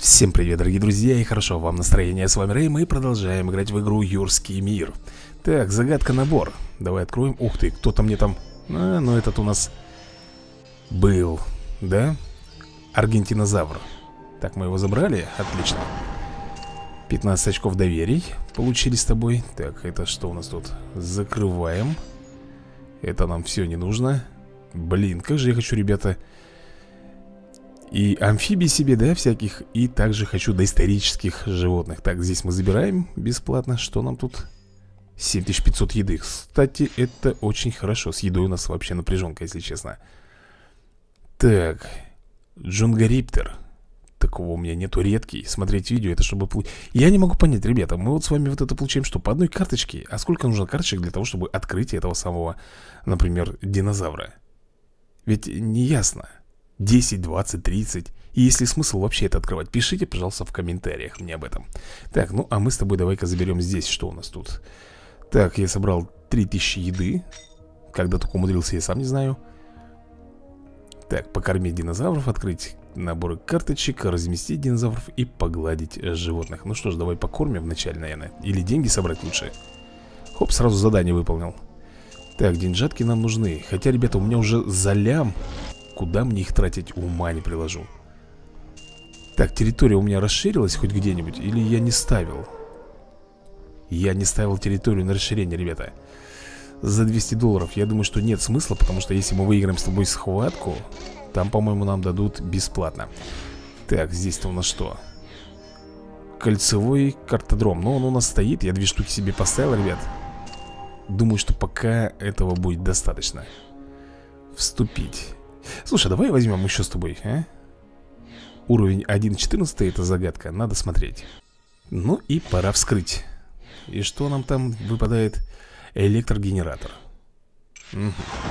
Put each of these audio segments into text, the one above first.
Всем привет, дорогие друзья, и хорошо вам настроение. С вами Рэй, мы продолжаем играть в игру Юрский мир. Так, загадка набор. Давай откроем. Ух ты, кто-то мне там... ну этот у нас был, да? Аргентинозавр. Так, мы его забрали, отлично. 15 очков доверий получили с тобой. Так, это что у нас тут? Закрываем. Это нам все не нужно. Блин, как же я хочу, ребята... И амфибий себе, да, всяких. И также хочу доисторических животных. Так, здесь мы забираем бесплатно. Что нам тут? 7500 еды. Кстати, это очень хорошо. С едой у нас вообще напряженка, если честно. Так, Джунгариптер. Такого у меня нету, редкий. Смотреть видео, это чтобы... Я не могу понять, ребята. Мы вот с вами вот это получаем что? По одной карточке? А сколько нужно карточек для того, чтобы открыть этого самого, например, динозавра? Ведь не ясно. 10, 20, 30. И есть ли смысл вообще это открывать? Пишите, пожалуйста, в комментариях мне об этом. Так, ну а мы с тобой давай-ка заберем здесь. Что у нас тут? Так, я собрал 3000 еды. Когда только умудрился, я сам не знаю. Так, покормить динозавров, открыть наборы карточек, разместить динозавров и погладить животных. Ну что ж, давай покормим вначале, наверное. Или деньги собрать лучше. Хоп, сразу задание выполнил. Так, деньжатки нам нужны. Хотя, ребята, у меня уже за лям. Куда мне их тратить, ума не приложу. Так, территория у меня расширилась хоть где-нибудь? Или я не ставил? Я не ставил территорию на расширение, ребята. За 200 долларов я думаю, что нет смысла. Потому что если мы выиграем с тобой схватку, там, по-моему, нам дадут бесплатно. Так, здесь-то у нас что? Кольцевой картодром. Но он у нас стоит, я 2 штуки себе поставил, ребят. Думаю, что пока этого будет достаточно. Вступить. Слушай, давай возьмем еще с тобой, а? Уровень 1.14, это загадка, надо смотреть. Ну и пора вскрыть. И что нам там выпадает? Электрогенератор. Угу.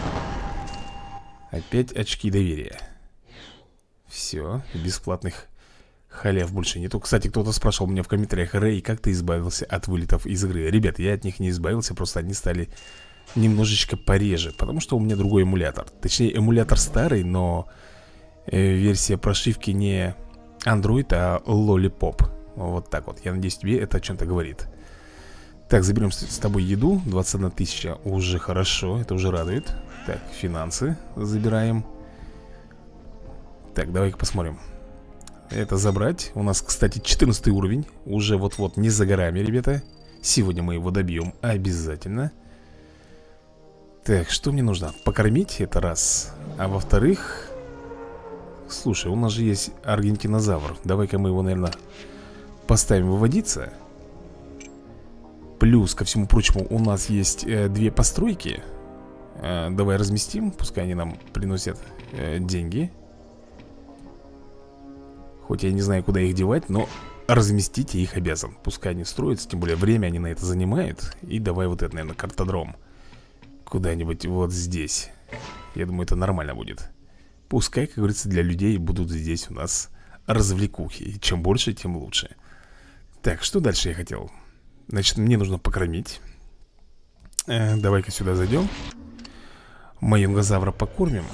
Опять очки доверия. Все, бесплатных халяв больше нету. Кстати, кто-то спрашивал меня в комментариях: Рэй, как ты избавился от вылетов из игры? Ребят, я от них не избавился, просто они стали... немножечко пореже, потому что у меня другой эмулятор. Точнее, эмулятор старый, но версия прошивки не Android, а Lollipop. Вот так вот, я надеюсь, тебе это о чем-то говорит. Так, заберем с тобой еду. 21 тысяча, уже хорошо, это уже радует. Так, финансы забираем. Так, давай-ка посмотрим. Это забрать. У нас, кстати, 14 уровень. Уже вот-вот не за горами, ребята. Сегодня мы его добьем обязательно. Так, что мне нужно? Покормить, это раз. А во-вторых... Слушай, у нас же есть аргентинозавр. Давай-ка мы его, наверное, поставим выводиться. Плюс, ко всему прочему, у нас есть 2 постройки. Давай разместим, пускай они нам приносят деньги. Хоть я не знаю, куда их девать, но разместить я их обязан. Пускай они строятся, тем более время они на это занимают. И давай вот это, наверное, картодром куда-нибудь вот здесь. Я думаю, это нормально будет. Пускай, как говорится, для людей будут здесь у нас развлекухи. И чем больше, тем лучше. Так, что дальше я хотел? Значит, мне нужно покормить. Давай-ка сюда зайдем. Майонгозавра покормим.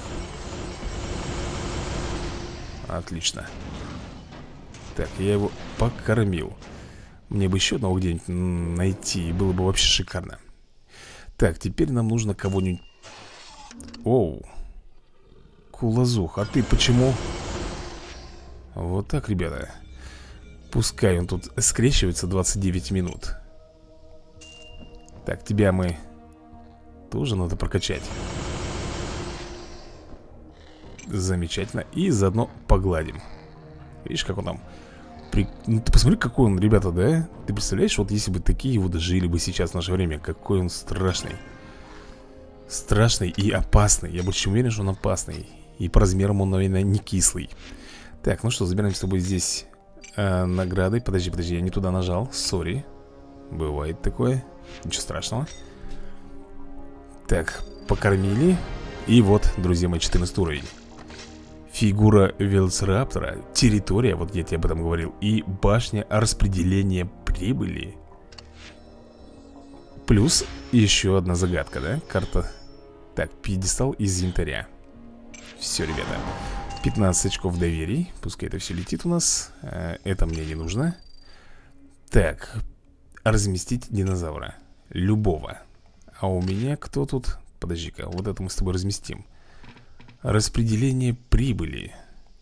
Отлично. Так, я его покормил. Мне бы еще одного где-нибудь найти. Было бы вообще шикарно. Так, теперь нам нужно кого-нибудь... Оу. Кулазух, а ты почему? Вот так, ребята. Пускай он тут скрещивается 29 минут. Так, тебя мы тоже надо прокачать. Замечательно. И заодно погладим. Видишь, как он там... Ну, ты посмотри, какой он, ребята, да? Ты представляешь, вот если бы такие вот жили бы сейчас в наше время, какой он страшный. Страшный и опасный. Я больше уверен, что он опасный. И по размерам он, наверное, не кислый. Так, ну что, забираем с тобой здесь награды. Подожди, я не туда нажал. Сори. Бывает такое. Ничего страшного. Так, покормили. И вот, друзья мои, 14 уровень. Фигура велоцираптора, территория, вот я тебе об этом говорил. И башня распределения прибыли. Плюс еще одна загадка, да? Карта. Так, пьедестал из янтаря. Все, ребята. 15 очков доверий. Пускай это все летит у нас. Это мне не нужно. Так, разместить динозавра. Любого. А у меня кто тут? Подожди-ка, вот это мы с тобой разместим. Распределение прибыли.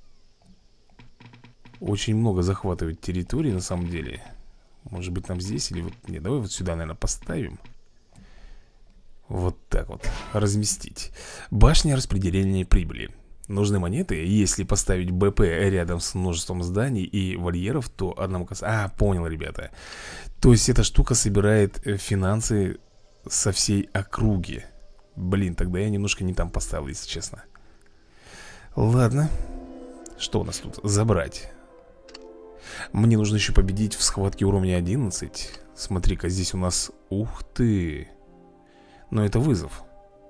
Очень много захватывает территории на самом деле. Может быть нам здесь или вот... Не, давай вот сюда, наверное, поставим. Вот так вот. Разместить. Башня распределения прибыли. Нужны монеты. Если поставить БП рядом с множеством зданий и вольеров, то одному касается... А, понял, ребята. То есть эта штука собирает финансы со всей округи. Блин, тогда я немножко не там поставил, если честно. Ладно. Что у нас тут? Забрать. Мне нужно еще победить в схватке уровня 11. Смотри-ка, здесь у нас... Ух ты! Но это вызов.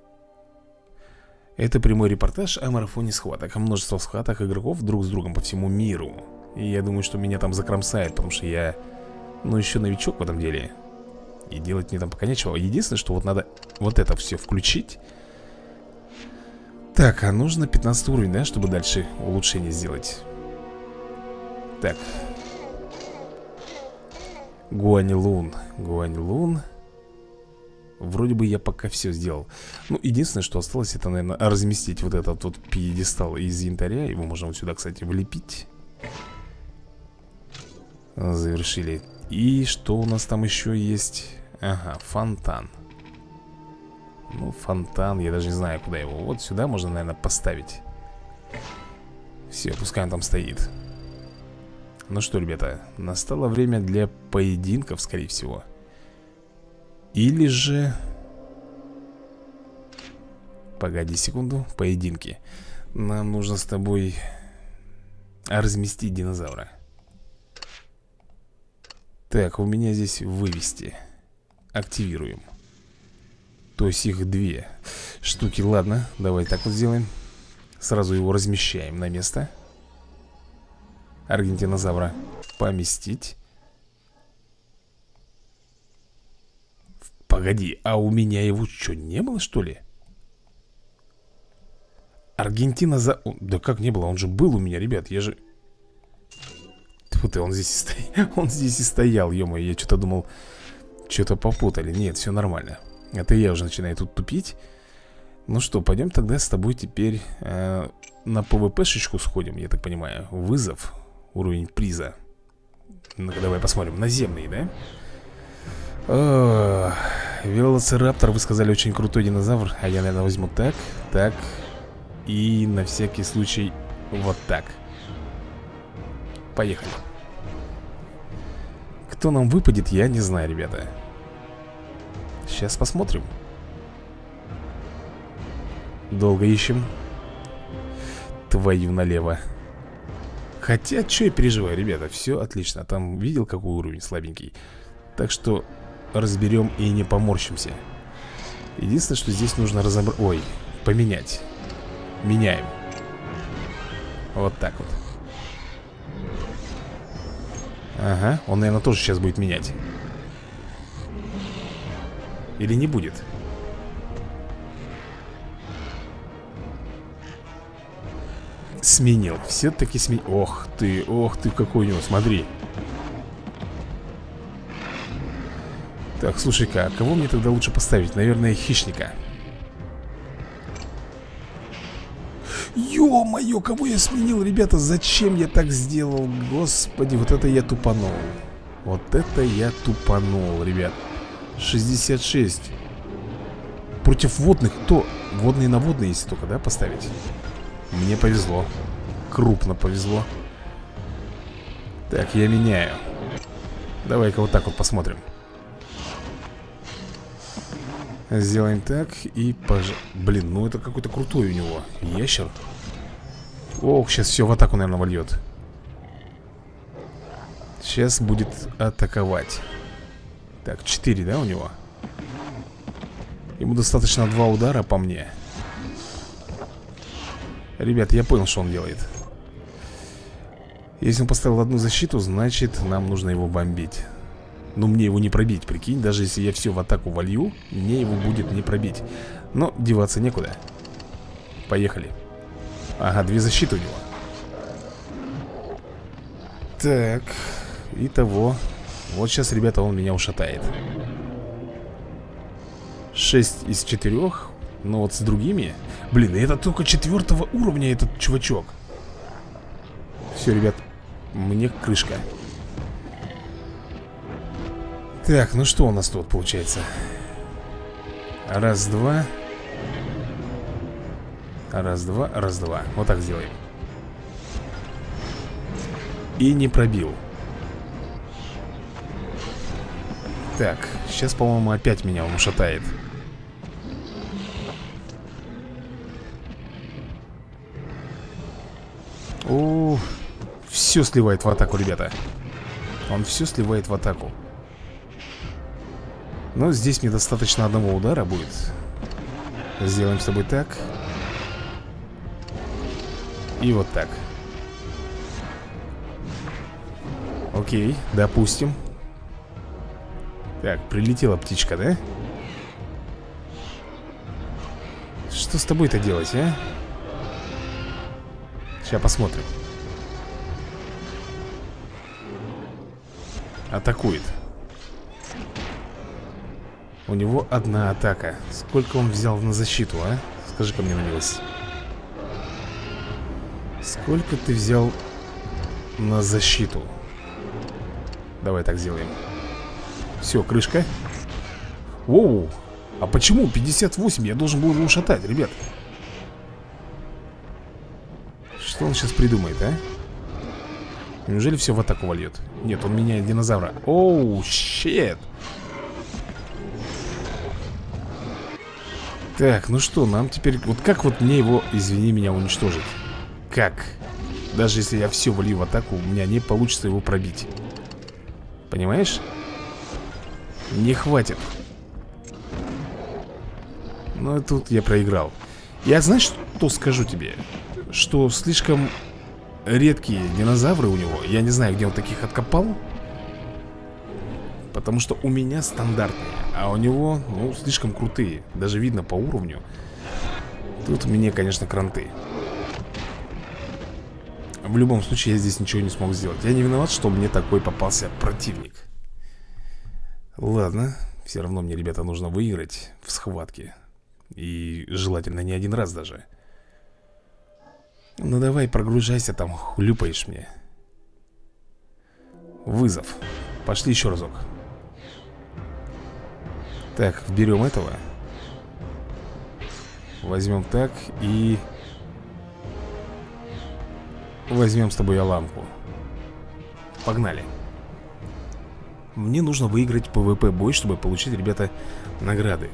Это прямой репортаж о марафоне схваток. Множество схваток игроков друг с другом по всему миру. И я думаю, что меня там закромсает, потому что я... Ну, еще новичок в этом деле. И делать мне там пока нечего. Единственное, что вот надо вот это все включить. Так, а нужно 15 уровень, да, чтобы дальше улучшение сделать. Так. Гуанилун. Гуанилун. Вроде бы я пока все сделал. Ну, единственное, что осталось, это, наверное, разместить вот этот вот пьедестал из янтаря. Его можно вот сюда, кстати, влепить. Завершили. И что у нас там еще есть? Ага, фонтан. Ну, фонтан, я даже не знаю, куда его. Вот сюда можно, наверное, поставить. Все, пускай он там стоит. Ну что, ребята, настало время для поединков, скорее всего. Или же... Погоди секунду. Поединки. Нам нужно с тобой разместить динозавра. Так, у меня здесь вывести. Активируем. То есть их 2 штуки. Ладно, давай так вот сделаем. Сразу его размещаем на место. Аргентинозавра поместить. Погоди, а у меня его что, не было, что ли? Да как не было? Он же был у меня, ребят. Я же... Тьфу ты, он здесь и стоял. Он здесь и стоял, ё-моё. Я что-то думал, что-то попутали. Нет, все нормально. Это я уже начинаю тут тупить. Ну что, пойдем тогда с тобой теперь на ПВП-шечку сходим, я так понимаю. Вызов. Уровень приза. Ну-ка, давай посмотрим. Наземный, да? Велоцираптор, вы сказали, очень крутой динозавр. А я, наверное, возьму так, так. И на всякий случай вот так. Поехали. Кто нам выпадет, я не знаю, ребята. Сейчас посмотрим. Долго ищем. Твою налево. Хотя, что я переживаю, ребята. Все отлично. Там видел, какой уровень слабенький. Так что разберем и не поморщимся. Единственное, что здесь нужно разобрать... Ой, поменять. Меняем. Вот так вот. Ага, он, наверное, тоже сейчас будет менять. Или не будет? Сменил, все-таки сменил. Ох ты, какой у него, смотри. Так, слушай-ка, а кого мне тогда лучше поставить? Наверное, хищника. Ё-моё, кого я сменил, ребята? Зачем я так сделал? Господи, вот это я тупанул. Вот это я тупанул, ребят. 66. Против водных, то водные на водные, если только, да, поставить. Мне повезло. Крупно повезло. Так, я меняю. Давай-ка вот так вот посмотрим. Сделаем так и Блин, ну это какой-то крутой у него ящер. Ох, сейчас все в атаку, наверное, вольет. Сейчас будет атаковать. Так, 4, да, у него? Ему достаточно 2 удара по мне. Ребят, я понял, что он делает. Если он поставил одну защиту, значит нам нужно его бомбить. Но мне его не пробить, прикинь. Даже если я все в атаку волью, мне его будет не пробить. Но деваться некуда. Поехали. Ага, 2 защиты у него. Так, итого. Вот сейчас, ребята, он меня ушатает. 6 из 4. Но вот с другими. Блин, это только 4 уровня этот чувачок. Все, ребят, мне крышка. Так, ну что у нас тут получается? Раз, два. Раз, два, раз, два. Вот так сделаем. И не пробил. Так, сейчас, по-моему, опять меня он ушатает. О, все сливает в атаку, ребята. Он все сливает в атаку. Но здесь мне достаточно одного удара будет. Сделаем с тобой так. И вот так. Окей, допустим. Так, прилетела птичка, да? Что с тобой-то делать, а? Сейчас посмотрим. Атакует. У него одна атака. Сколько он взял на защиту, а? Скажи-ка мне на милость. Сколько ты взял на защиту? Давай так сделаем. Все, крышка. Воу. А почему 58? Я должен был его ушатать, ребят. Что он сейчас придумает, а? Неужели все в атаку вольет? Нет, он меняет динозавра. Оу, щет. Так, ну что, нам теперь... Вот как вот мне его, извини меня, уничтожить? Как? Даже если я все волью в атаку, у меня не получится его пробить. Понимаешь? Не хватит. Ну, тут я проиграл. Я, знаешь, что скажу тебе? Что слишком редкие динозавры у него. Я не знаю, где он таких откопал. Потому что у меня стандартные, а у него, ну, слишком крутые. Даже видно по уровню. Тут мне, конечно, кранты. В любом случае, я здесь ничего не смог сделать. Я не виноват, что мне такой попался противник. Ладно, все равно мне, ребята, нужно выиграть в схватке. И желательно не один раз даже. Ну давай, прогружайся там, хлюпаешь мне. Вызов. Пошли еще разок. Так, берем этого. Возьмем так и... Возьмем с тобой Аламку. Погнали. Мне нужно выиграть ПВП бой, чтобы получить, ребята, награды.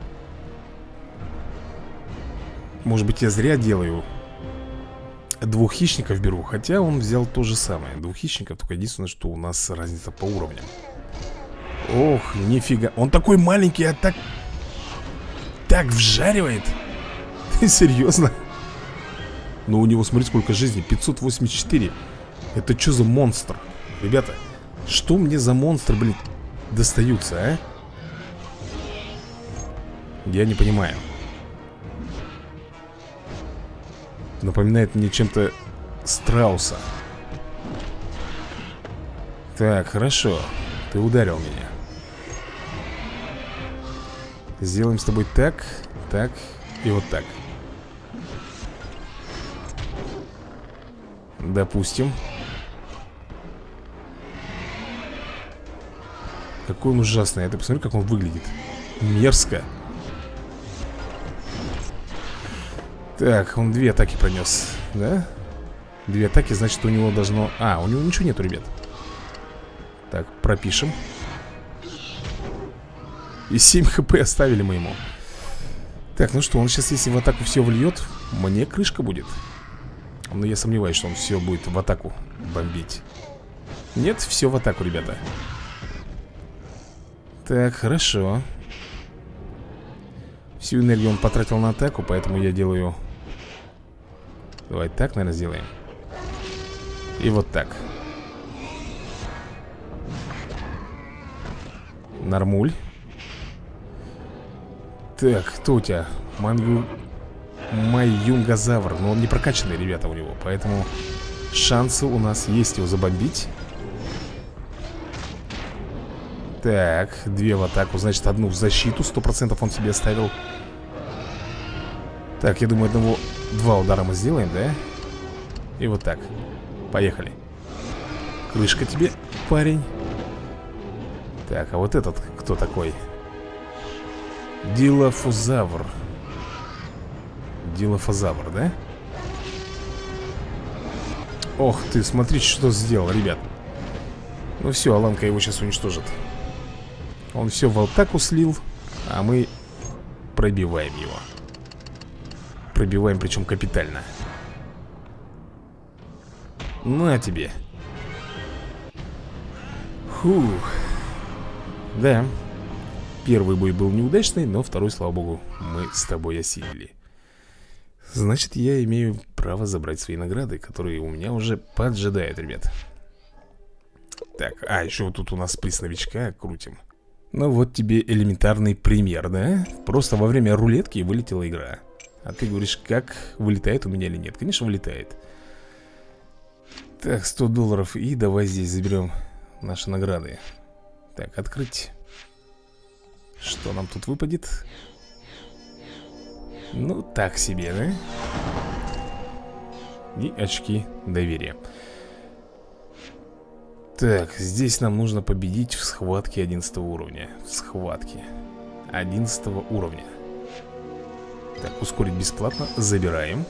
Может быть, я зря делаю. 2 хищников беру. Хотя он взял то же самое. 2 хищников, только единственное, что у нас разница по уровням. Ох, нифига. Он такой маленький, а так вжаривает. Серьезно? Но у него, смотри, сколько жизни. 584. Это что за монстр? Ребята, что мне за монстры, блин, достаются, а? Я не понимаю. Напоминает мне чем-то страуса. Так, хорошо. Ты ударил меня. Сделаем с тобой так, так и вот так. Допустим. Какой он ужасный. Ты посмотри, как он выглядит. Мерзко. Так, он 2 атаки пронес, да? 2 атаки, значит, у него должно... А, у него ничего нету, ребят. Так, пропишем. И 7 хп оставили мы ему. Так, ну что, он сейчас, если в атаку все вольет, мне крышка будет. Но я сомневаюсь, что он все будет в атаку бомбить. Нет, все в атаку, ребята. Так, хорошо. Всю энергию он потратил на атаку, поэтому я делаю... Давай так, наверное, сделаем. И вот так. Нормуль. Так, кто у тебя? Маюнгазавр. Но он не прокачанный, ребята, у него. Поэтому шансы у нас есть его забомбить. Так, 2 в атаку. Значит, 1 в защиту. 100% он себе оставил. Так, я думаю, 2 удара мы сделаем, да? И вот так. Поехали. Крышка тебе, парень. Так, а вот этот кто такой? Дилофузавр. Дилофазавр, да? Ох ты, смотрите, что сделал, ребят. Ну все, Аланка его сейчас уничтожит. Он все в атаку слил, а мы пробиваем его. Пробиваем, причем капитально. На тебе. Фух. Да. Первый бой был неудачный, но второй, слава богу, мы с тобой осилили. Значит, я имею право забрать свои награды, которые у меня уже поджидают, ребят. Так, а еще вот тут у нас приз новичка крутим. Ну вот тебе элементарный пример, да? Просто во время рулетки вылетела игра. А ты говоришь, как вылетает у меня или нет? Конечно, вылетает. Так, $100. И давай здесь заберем наши награды. Так, открыть. Что нам тут выпадет? Ну, так себе, да? И очки доверия. Так, здесь нам нужно победить в схватке 11 уровня. В схватке 11 уровня. Так, ускорить бесплатно. Забираем.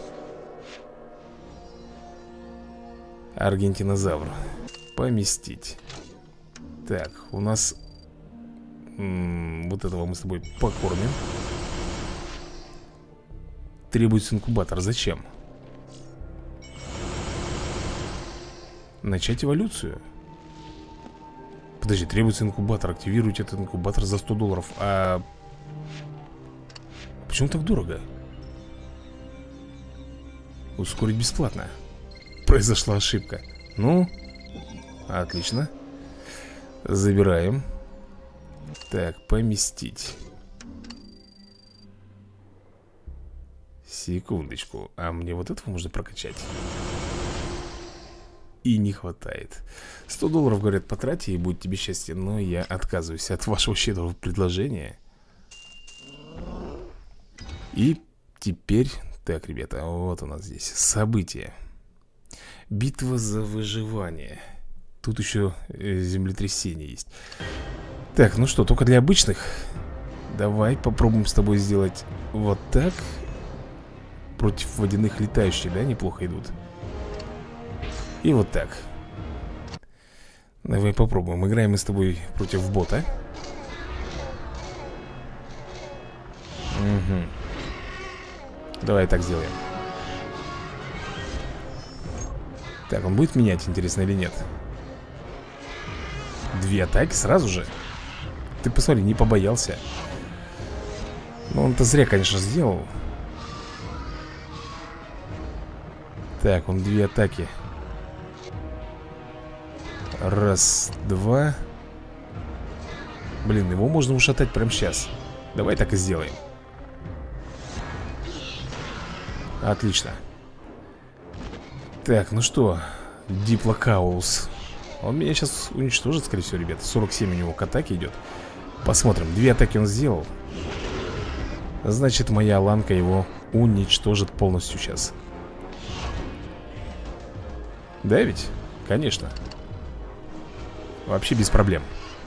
Аргентинозавр. Поместить. Так, у нас вот этого мы с тобой покормим. Требуется инкубатор. Зачем? Начать эволюцию. Подожди, требуется инкубатор. Активируйте этот инкубатор за $100. А почему так дорого? Ускорить бесплатно. Произошла ошибка. Ну, отлично. Забираем. Так, поместить. Секундочку. А мне вот этого можно прокачать? И не хватает. $100, говорят, потратьте, и будет тебе счастье. Но я отказываюсь от вашего щедрого предложения. И теперь... Так, ребята, вот у нас здесь событие. Битва за выживание. Тут еще землетрясение есть. Так, ну что, только для обычных. Давай попробуем с тобой сделать вот так. Против водяных летающих, да, неплохо идут. И вот так. Давай попробуем. Играем мы с тобой против бота. Угу. Давай так сделаем. Так, он будет менять, интересно, или нет? 2 атаки сразу же? Ты посмотри, не побоялся. Ну, он-то зря, конечно, сделал. Так, он 2 атаки. Раз, два. Блин, его можно ушатать прямо сейчас. Давай так и сделаем. Отлично. Так, ну что, Диплокаус. Он меня сейчас уничтожит, скорее всего, ребята. 47 у него к атаке идет. Посмотрим, 2 атаки он сделал. Значит, моя Аланка его уничтожит полностью сейчас. Да ведь? Конечно. Вообще без проблем.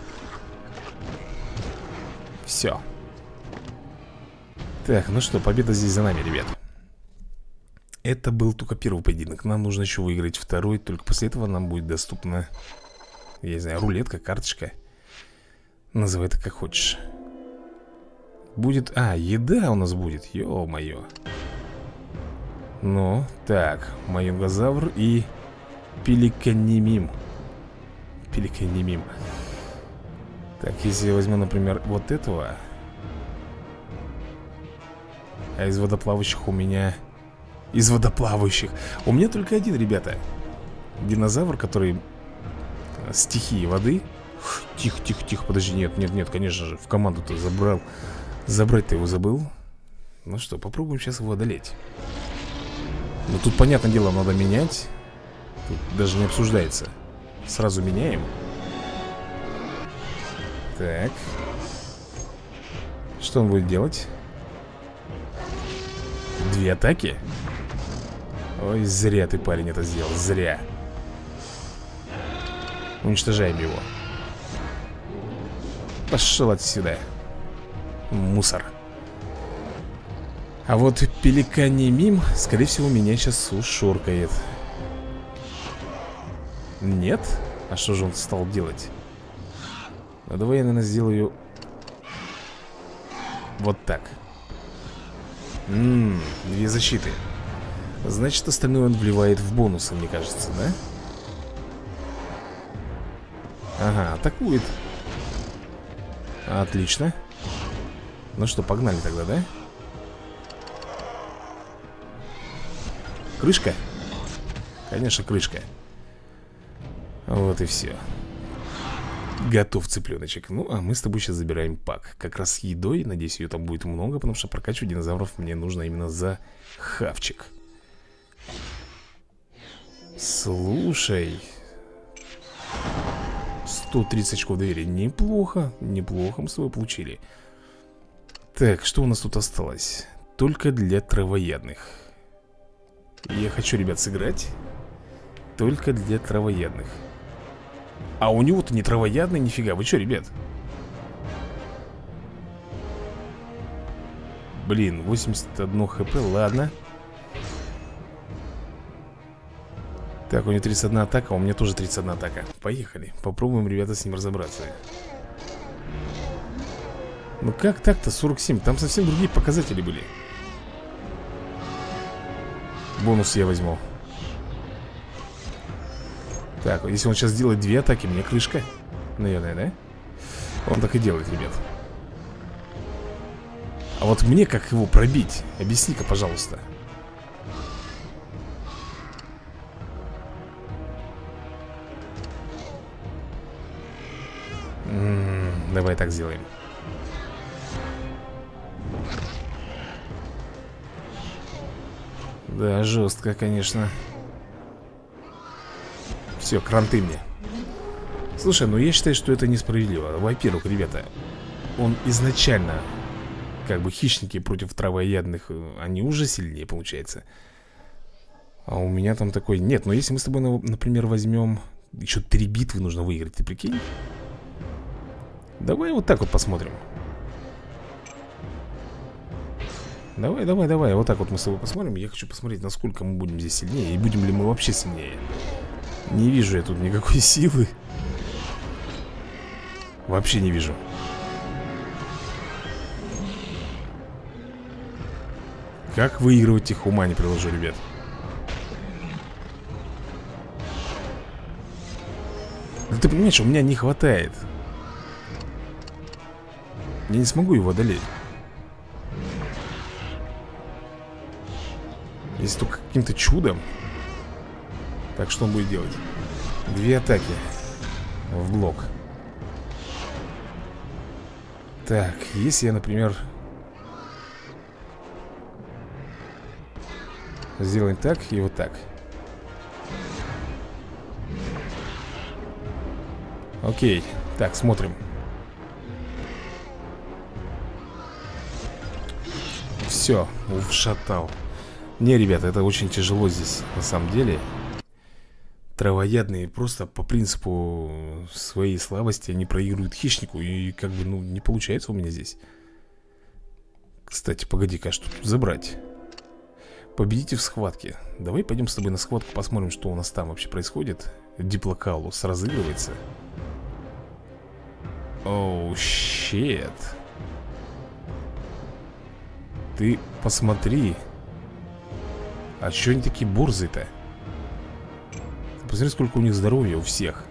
Все. Так, ну что, победа здесь за нами, ребят. Это был только первый поединок. Нам нужно еще выиграть второй. Только после этого нам будет доступна, я не знаю, рулетка, карточка. Называй это как хочешь. Будет... А, еда у нас будет. Ё-моё. Ну, так, Маюнгазавр и Пеликанимим. Пеликанимим. Так, если я возьму, например, вот этого. А из водоплавающих у меня... Из водоплавающих у меня только один, ребята. Динозавр, который стихии воды. Тихо, тихо, тихо, подожди, нет, нет, нет, конечно же. В команду-то забрал. Забрать-то его забыл. Ну что, попробуем сейчас его одолеть. Ну тут, понятное дело, надо менять. Тут даже не обсуждается. Сразу меняем. Так. Что он будет делать? 2 атаки? Ой, зря ты, парень, это сделал. Зря. Уничтожаем его. Пошел отсюда. Мусор. А вот пеликаний мим, скорее всего, меня сейчас ушоркает. Нет? А что же он стал делать? Ну, давай я, наверное, сделаю вот так. 2 защиты. Значит, остальное он вливает в бонусы, мне кажется, да? Ага, атакует. Отлично. Ну что, погнали тогда, да? Крышка? Конечно, крышка. Вот и все. Готов, цыпленочек. Ну, а мы с тобой сейчас забираем пак. Как раз с едой. Надеюсь, ее там будет много, потому что прокачивать динозавров мне нужно именно за хавчик. Слушай. 130 очков доверия. Неплохо. Неплохо мы с тобой получили. Так, что у нас тут осталось? Только для травоядных. Я хочу, ребят, сыграть только для травоядных. А у него-то не травоядный, нифига. Вы что, ребят? Блин, 81 хп, ладно. Так, у него 31 атака, а у меня тоже 31 атака. Поехали, попробуем, ребята, с ним разобраться. Ну как так-то, 47? Там совсем другие показатели были. Бонус я возьму. Так, если он сейчас делает 2 атаки, мне крышка. Наверное, да? Он так и делает, ребят. А вот мне как его пробить? Объясни-ка, пожалуйста. Давай так сделаем. Да, жестко, конечно. Все, кранты мне. Слушай, ну я считаю, что это несправедливо. Во-первых, ребята, он изначально, как бы, хищники против травоядных, они уже сильнее, получается. А у меня там такой... Нет, но если мы с тобой, например, возьмем... Еще 3 битвы нужно выиграть, ты прикинь? Давай вот так вот посмотрим. Давай, давай, давай. Вот так вот мы с тобой посмотрим. Я хочу посмотреть, насколько мы будем здесь сильнее. И будем ли мы вообще сильнее. Не вижу я тут никакой силы. Вообще не вижу. Как выигрывать их, ума не приложу, ребят. Да ты понимаешь, у меня не хватает. Я не смогу его одолеть. Если только каким-то чудом. Так, что он будет делать? 2 атаки в блок. Так, если я, например, сделаем так и вот так. Окей, так, смотрим. Все, ушатал. Не, ребята, это очень тяжело здесь, на самом деле. Травоядные просто по принципу своей слабости они проигрывают хищнику. И как бы, ну, не получается у меня здесь. Кстати, погоди-ка, что тут забрать? Победите в схватке. Давай пойдем с тобой на схватку, посмотрим, что у нас там вообще происходит. Диплокаулус разыгрывается. Оу, щет. Ты посмотри. А чё они такие борзые-то? Посмотри, сколько у них здоровья у всех.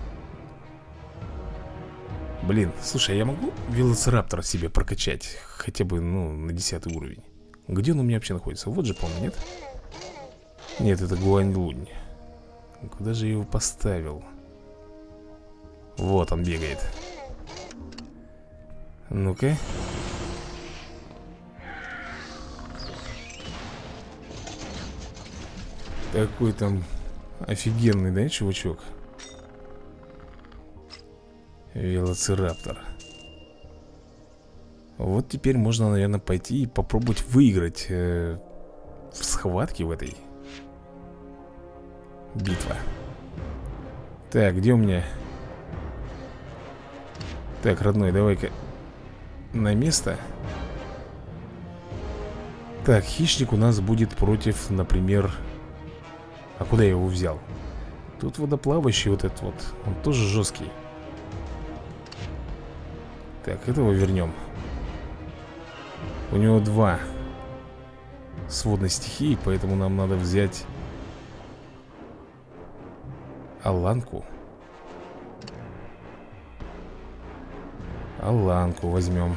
Блин, слушай, а я могу велоцираптора себе прокачать? Хотя бы, ну, на 10 уровень. Где он у меня вообще находится? Вот же, по-моему, нет? Нет, это Гуаньлунь. Куда же я его поставил? Вот он бегает. Ну-ка. Какой там офигенный, да, чувачок? Велоцираптор. Вот теперь можно, наверное, пойти и попробовать выиграть в схватке в этой. Битва. Так, где у меня? Так, родной, давай-ка на место. Так, хищник у нас будет против, например... А куда я его взял? Тут водоплавающий вот этот вот. Он тоже жесткий. Так, этого вернем. У него 2 с водной стихии, поэтому нам надо взять Аланку. Аланку возьмем.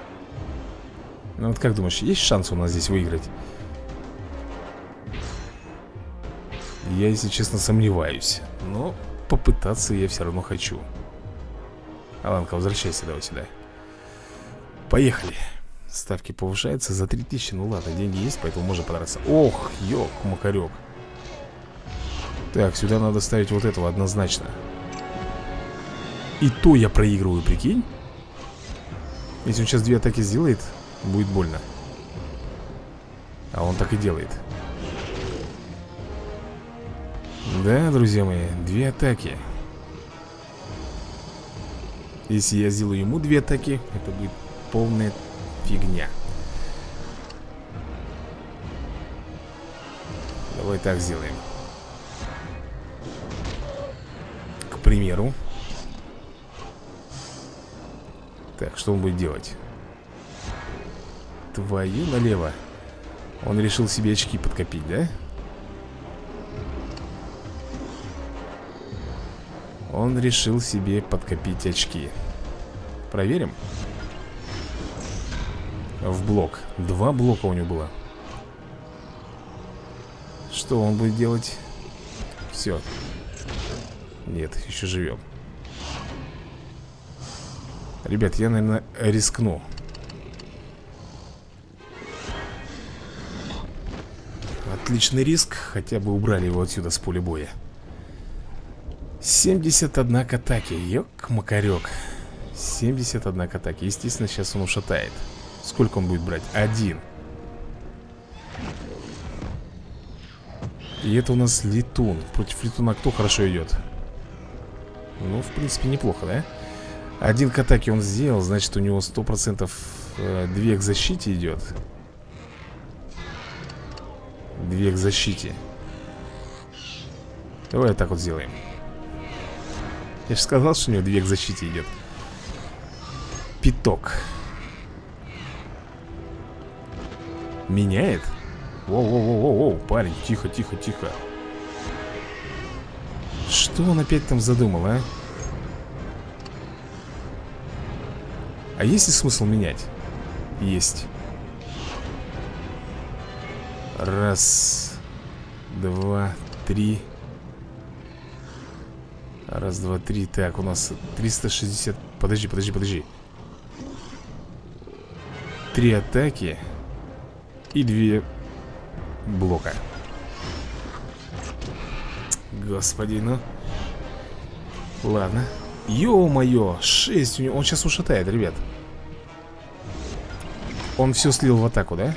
Ну вот как думаешь, есть шанс у нас здесь выиграть? Я, если честно, сомневаюсь. Но попытаться я все равно хочу. Аланка, возвращайся давай сюда. Поехали. Ставки повышаются за 3000. Ну ладно, деньги есть, поэтому можно подраться. Ох, ёк-макарёк. Так, сюда надо ставить вот этого однозначно. И то я проигрываю, прикинь. Если он сейчас 2 атаки сделает, будет больно. А он так и делает. Да, друзья мои, 2 атаки. Если я сделаю ему 2 атаки, это будет полная фигня. Давай так сделаем. К примеру. Так, что он будет делать? Твою налево. Он решил себе очки подкопить, да? Он решил себе подкопить очки. Проверим. В блок. 2 блока у него было. Что он будет делать? Все. Нет, еще живем. Ребят, я, наверное, рискну. Отличный риск. Хотя бы убрали его отсюда с поля боя. 71 к атаке. Ёк-макарёк. 71 к атаке. Естественно, сейчас он ушатает. Сколько он будет брать? 1. И это у нас летун. Против летуна кто хорошо идет? Ну, в принципе, неплохо, да? 1 к атаке он сделал. Значит, у него 100% 2 к защите идет. 2 к защите. Давай так вот сделаем. Я же сказал, что у него 2 к защите идет. Пяток. Меняет? Воу-воу-воу-воу, парень, тихо, тихо, тихо. Что он опять там задумал, а? А есть ли смысл менять? Есть. Раз, два, три. Раз, два, три. Так, у нас 360. Подожди. 3 атаки и 2 блока. Господи, ну. Ладно. Ё-моё, 6 у него. Он сейчас ушатает, ребят. Он все слил в атаку, да?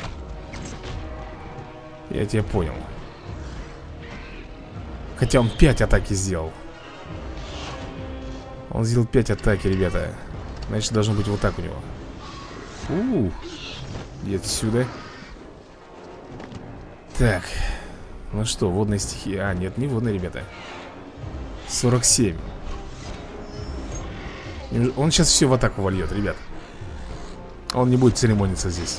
Я тебя понял. Хотя он 5 атаки сделал. Он сделал 5 атаки, ребята. Значит, должно быть вот так у него. Где-то сюда. Так. Ну что, водная стихия. А, нет, не водная, ребята. 47. Он сейчас все в атаку вольет, ребят. Он не будет церемониться здесь.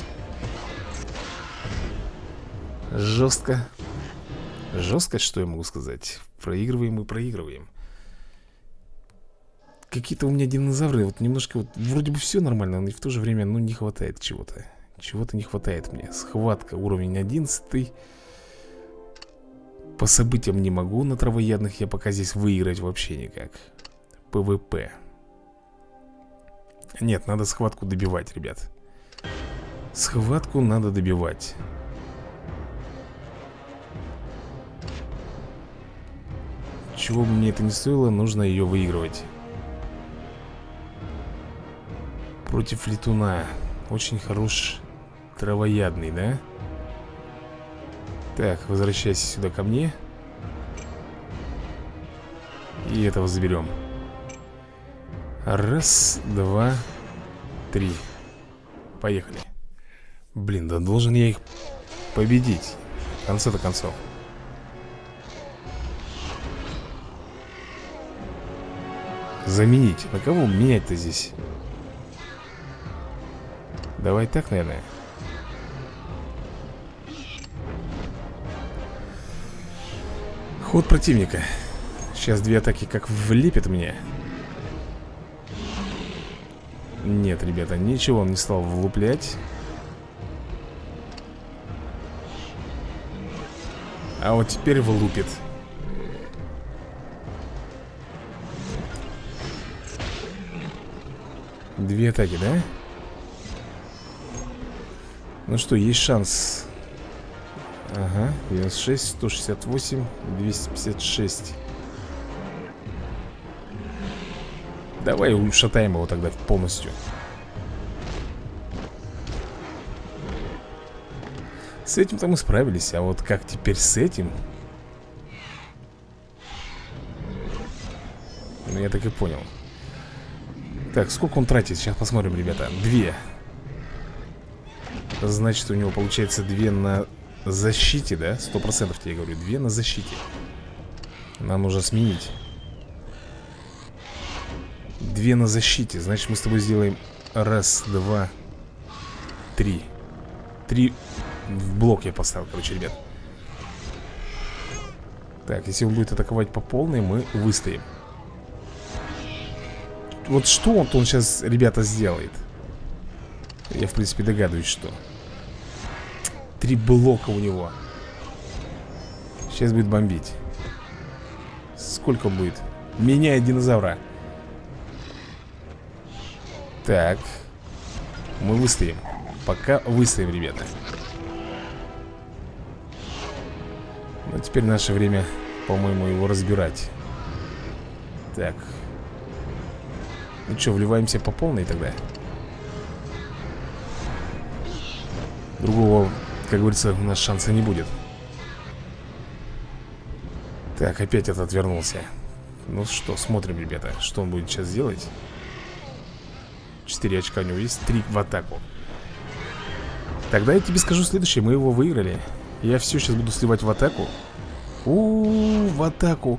Жестко. Жестко, что я могу сказать? Проигрываем и проигрываем. Какие-то у меня динозавры, вот немножко вот, вроде бы все нормально, но и в то же время, ну, не хватает чего-то. Чего-то не хватает мне. Схватка, уровень 11. По событиям не могу на травоядных я пока здесь выиграть вообще никак. ПВП. Нет, надо схватку добивать, ребят. Схватку надо добивать. чего бы мне это не стоило, нужно ее выигрывать. Против летуна. Очень хорош травоядный, да? Так, возвращайся сюда ко мне. И этого заберем. Раз, два, три. Поехали. Блин, да должен я их победить. В конце-то концов. Заменить. На кого менять-то здесь? Давай так, наверное. Ход противника. Сейчас две атаки как влепит мне. Нет, ребята, ничего он не стал влуплять. А вот теперь влупит. Две атаки, да? Ну что, есть шанс. Ага, 96, 168, 256. Давай ушатаем его тогда полностью. С этим-то мы справились. А вот как теперь с этим? Ну, я так и понял. Так, сколько он тратит? Сейчас посмотрим, ребята. 2. Значит, у него получается 2 на защите, да? 100% тебе говорю. 2 на защите. Нам нужно сменить. 2 на защите. Значит, мы с тобой сделаем 1, 2, 3. 3 в блок я поставил, короче, ребят. Так, если он будет атаковать по полной, мы выстоим. Вот что он сейчас, ребята, сделает? Я, в принципе, догадываюсь, что 3 блока у него. Сейчас будет бомбить. Сколько будет? Меняет динозавра. Так. Мы выстоим. Пока выстоим, ребята. Но теперь наше время, по-моему, его разбирать. Так. Ну что, вливаемся по полной тогда? Другого, как говорится, у нас шанса не будет. Так, опять этот отвернулся. Ну что, смотрим, ребята, что он будет сейчас делать. 4 очка у него есть, 3 в атаку. Тогда я тебе скажу следующее. Мы его выиграли. Я все сейчас буду сливать в атаку. В атаку.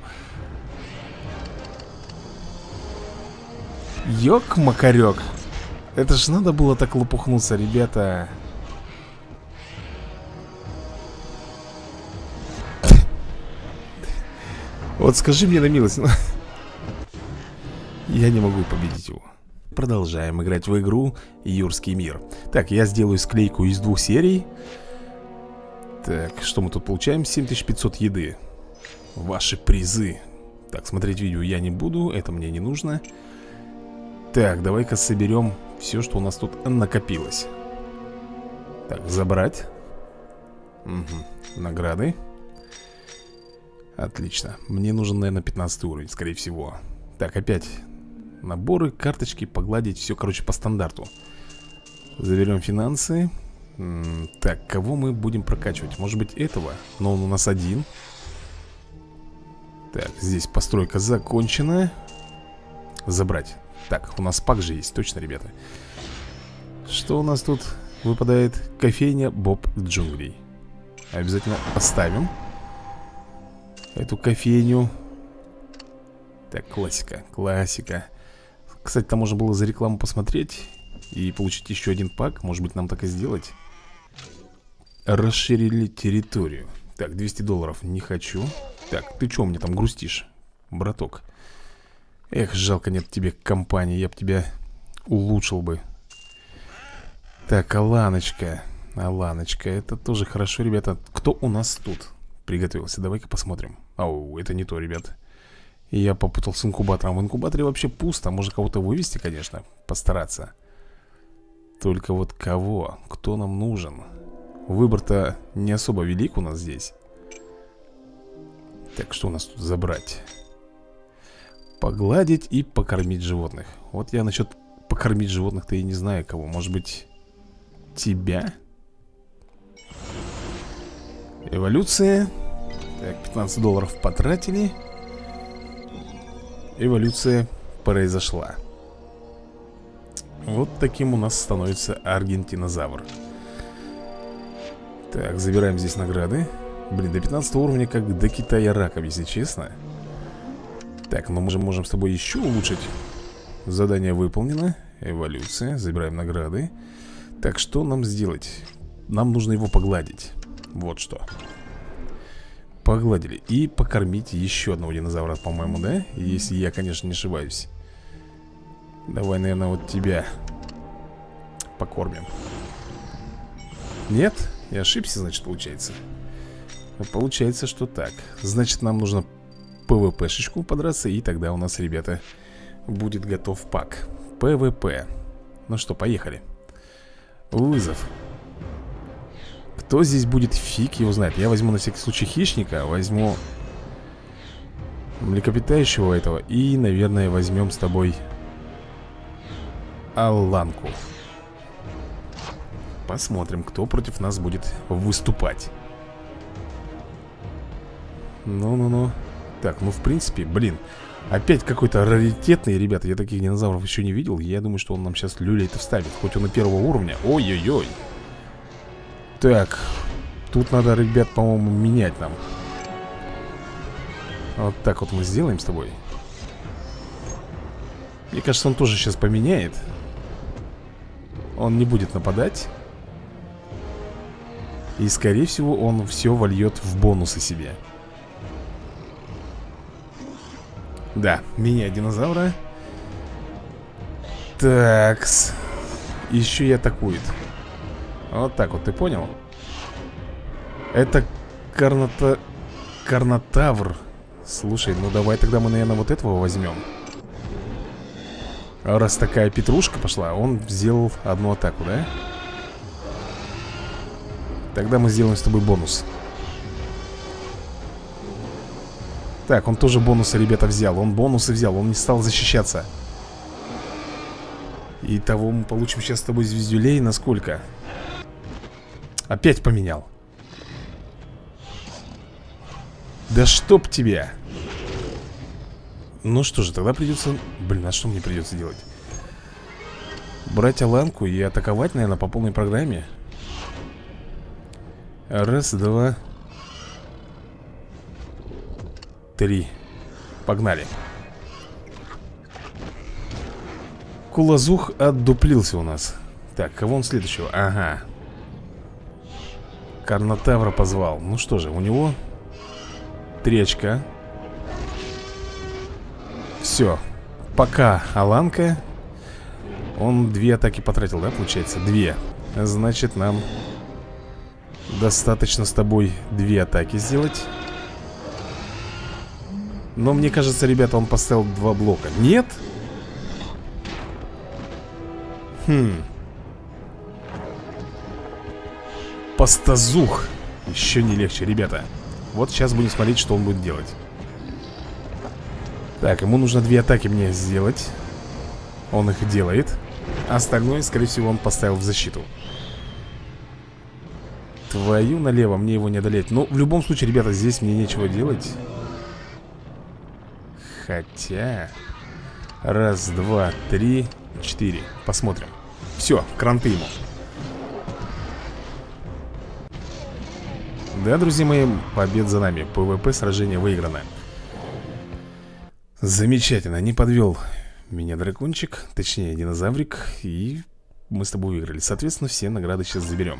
Ёк-макарёк. Это ж надо было так лопухнуться, ребята. Вот скажи мне на милость, ну... Я не могу победить его. Продолжаем играть в игру Юрский мир. Так, я сделаю склейку из 2 серий. Так, что мы тут получаем? 7500 еды. Ваши призы. Так, смотреть видео я не буду, это мне не нужно. Так, давай-ка соберем все, что у нас тут накопилось. Так, забрать. Угу. Награды. Отлично. Мне нужен, наверное, 15 уровень, скорее всего. Так, опять наборы, карточки, погладить. Все, короче, по стандарту. Заберем финансы. Так, кого мы будем прокачивать? Может быть, этого? Но он у нас один. Так, здесь постройка закончена. Забрать. Так, у нас пак же есть, точно, ребята. Что у нас тут выпадает? Кофейня Боб Джунглей. Обязательно поставим эту кофейню. Так, классика, классика. Кстати, там можно было за рекламу посмотреть и получить еще один пак. Может быть, нам так и сделать. Расширили территорию. Так, 200 долларов не хочу. Так, ты что мне там грустишь, браток? Эх, жалко нет тебе компании. Я бы тебя улучшил бы. Так, Аланочка. Аланочка, это тоже хорошо, ребята. Кто у нас тут приготовился? Давай-ка посмотрим. Ау, это не то, ребят. Я попутал с инкубатором. В инкубаторе вообще пусто. Можно кого-то вывести, конечно. Постараться. Только вот кого? Кто нам нужен? Выбор-то не особо велик у нас здесь. Так, что у нас тут забрать? Погладить и покормить животных. Вот я насчет покормить животных-то и не знаю кого. Может быть, тебя? Эволюция. Так, 15 долларов потратили. Эволюция произошла. Вот таким у нас становится аргентинозавр. Так, забираем здесь награды. Блин, до 15 уровня как до Китая раком, если честно. Так, но мы же можем с тобой еще улучшить. Задание выполнено. Эволюция, забираем награды. Так, что нам сделать? Нам нужно его погладить. Вот что. Погладили. И покормить еще одного динозавра, по-моему, да? Если я, конечно, не ошибаюсь. Давай, наверное, вот тебя покормим. Нет? Я ошибся, значит, получается. Получается, что так. Значит, нам нужно ПВПшечку подраться. И тогда у нас, ребята, будет готов пак. ПВП. Ну что, поехали. Вызов. Кто здесь будет, фиг его знает. Я возьму на всякий случай хищника. Возьму млекопитающего этого. И, наверное, возьмем с тобой Аланку. Посмотрим, кто против нас будет выступать. Ну-ну-ну. Так, ну в принципе, блин, опять какой-то раритетный, ребята. Я таких динозавров еще не видел. Я думаю, что он нам сейчас люлей-то вставит. Хоть он и первого уровня. Ой-ой-ой. Так, тут надо, ребят, по-моему, менять нам. Вот так вот мы сделаем с тобой. Мне кажется, он тоже сейчас поменяет. Он не будет нападать. И, скорее всего, он все вольет в бонусы себе. Да, меняй динозавра. Такс. Еще и атакует. Вот так вот, ты понял? Это Карнотавр. Слушай, ну давай тогда мы, наверное, вот этого возьмем. Раз такая петрушка пошла, он сделал одну атаку, да? Тогда мы сделаем с тобой бонус. Так, он тоже бонусы, ребята, взял. Он бонусы взял, он не стал защищаться. Итого мы получим сейчас с тобой звездюлей на сколько? Опять поменял. Да чтоб тебя. Ну что же, тогда придется... Блин, а что мне придется делать? Брать Аланку и атаковать, наверное, по полной программе. Раз, два, три. Погнали. Кулазух отдуплился у нас. Так, кого он следующего? Ага. Карнотавра позвал. Ну что же, у него 3 очка. Все. Пока Аланка. Он 2 атаки потратил, да, получается? 2. Значит, нам достаточно с тобой 2 атаки сделать. Но мне кажется, ребята, он поставил 2 блока. Нет? Пастазух. Еще не легче, ребята. Вот сейчас будем смотреть, что он будет делать. Так, ему нужно 2 атаки мне сделать. Он их делает. Остальное, скорее всего, он поставил в защиту. Твою налево, мне его не одолеть. Но в любом случае, ребята, здесь мне нечего делать. Хотя... Раз, два, три, 4. Посмотрим. Все, кранты ему. Да, друзья мои, победа за нами. ПВП сражение выиграно. Замечательно, не подвел меня дракончик. Точнее, динозаврик. И мы с тобой выиграли. Соответственно, все награды сейчас заберем.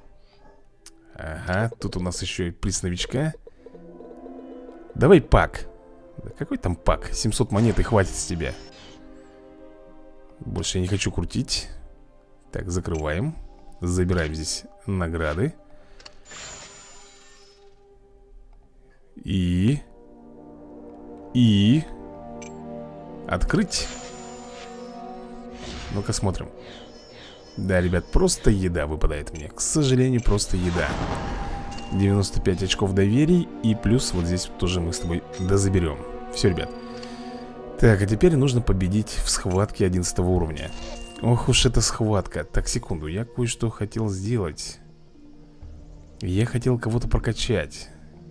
Ага, тут у нас еще и приз новичка. Давай пак. Да какой там пак? 700 монет и хватит с тебя. Больше я не хочу крутить. Так, закрываем. Забираем здесь награды. И открыть. Ну-ка смотрим. Да, ребят, просто еда выпадает мне. К сожалению, просто еда. 95 очков доверий. И плюс вот здесь тоже мы с тобой дозаберем. Все, ребят. Так, а теперь нужно победить в схватке 11 уровня. Ох уж эта схватка. Так, секунду, я кое-что хотел сделать. Я хотел кого-то прокачать.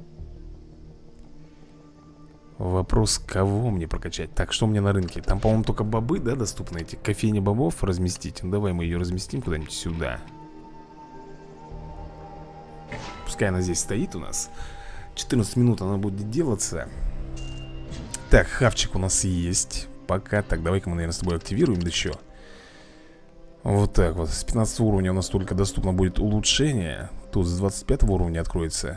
Вопрос, кого мне прокачать? Так, что у меня на рынке? Там, по-моему, только бобы, да, доступны эти? Кофейня бобов разместить. Давай мы ее разместим куда-нибудь сюда. Пускай она здесь стоит у нас. 14 минут она будет делаться. Так, хавчик у нас есть. Пока. Так, давай-ка мы, наверное, с тобой активируем еще. Вот так вот. С 15 уровня у нас только доступно будет улучшение. Тут с 25 уровня откроется.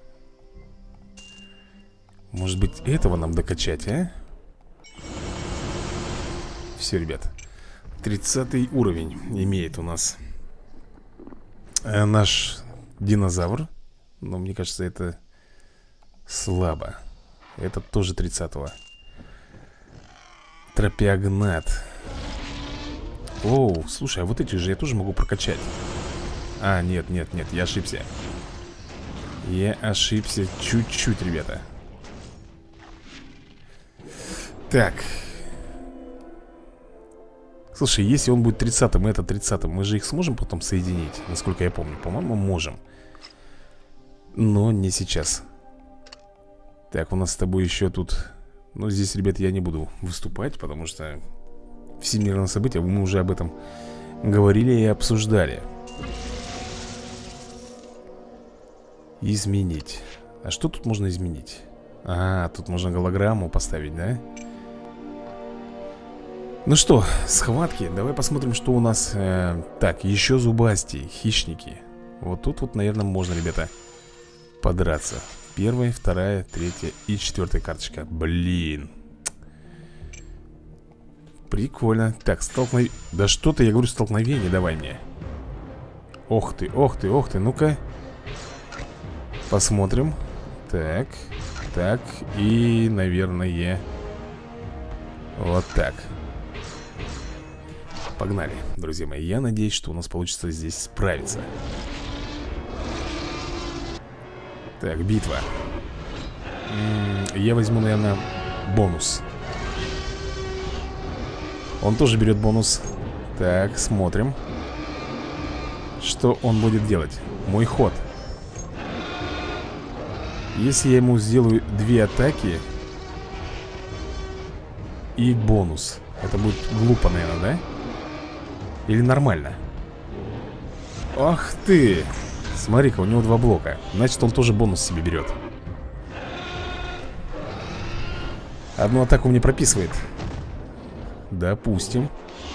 Может быть, этого нам докачать, а? Все, ребят. 30 уровень имеет у нас наш динозавр. Но мне кажется, это слабо. Это тоже 30-го. Тропиогнат. Оу, слушай, а вот эти же я тоже могу прокачать. А, нет, нет, нет, я ошибся. Я ошибся чуть-чуть, ребята. Так. Слушай, если он будет 30-м, это 30-м, мы же их сможем потом соединить? Насколько я помню, по-моему, можем. Но не сейчас. Так, у нас с тобой еще тут... Ну, здесь, ребят, я не буду выступать, потому что всемирное событие, мы уже об этом говорили и обсуждали. Изменить. А что тут можно изменить? А, тут можно голограмму поставить, да? Ну что, схватки. Давай посмотрим, что у нас. Так, еще зубастей, хищники. Вот тут вот, наверное, можно, ребята, подраться. Первая, вторая, третья и четвертая карточка. Блин. Прикольно. Так, столкновение. Да что ты, я говорю, столкновение давай мне. Ох ты, ох ты, ох ты. Ну-ка. Посмотрим. Так, так. И, наверное, вот так. Погнали, друзья мои. Я надеюсь, что у нас получится здесь справиться. Так, битва. Я возьму, наверное, бонус. Он тоже берет бонус. Так, смотрим. Что он будет делать? Мой ход. Если я ему сделаю 2 атаки и бонус, это будет глупо, наверное, да? Или нормально? Ах ты! Смотри-ка, у него 2 блока. Значит, он тоже бонус себе берет. Одну атаку мне прописывает. Допустим.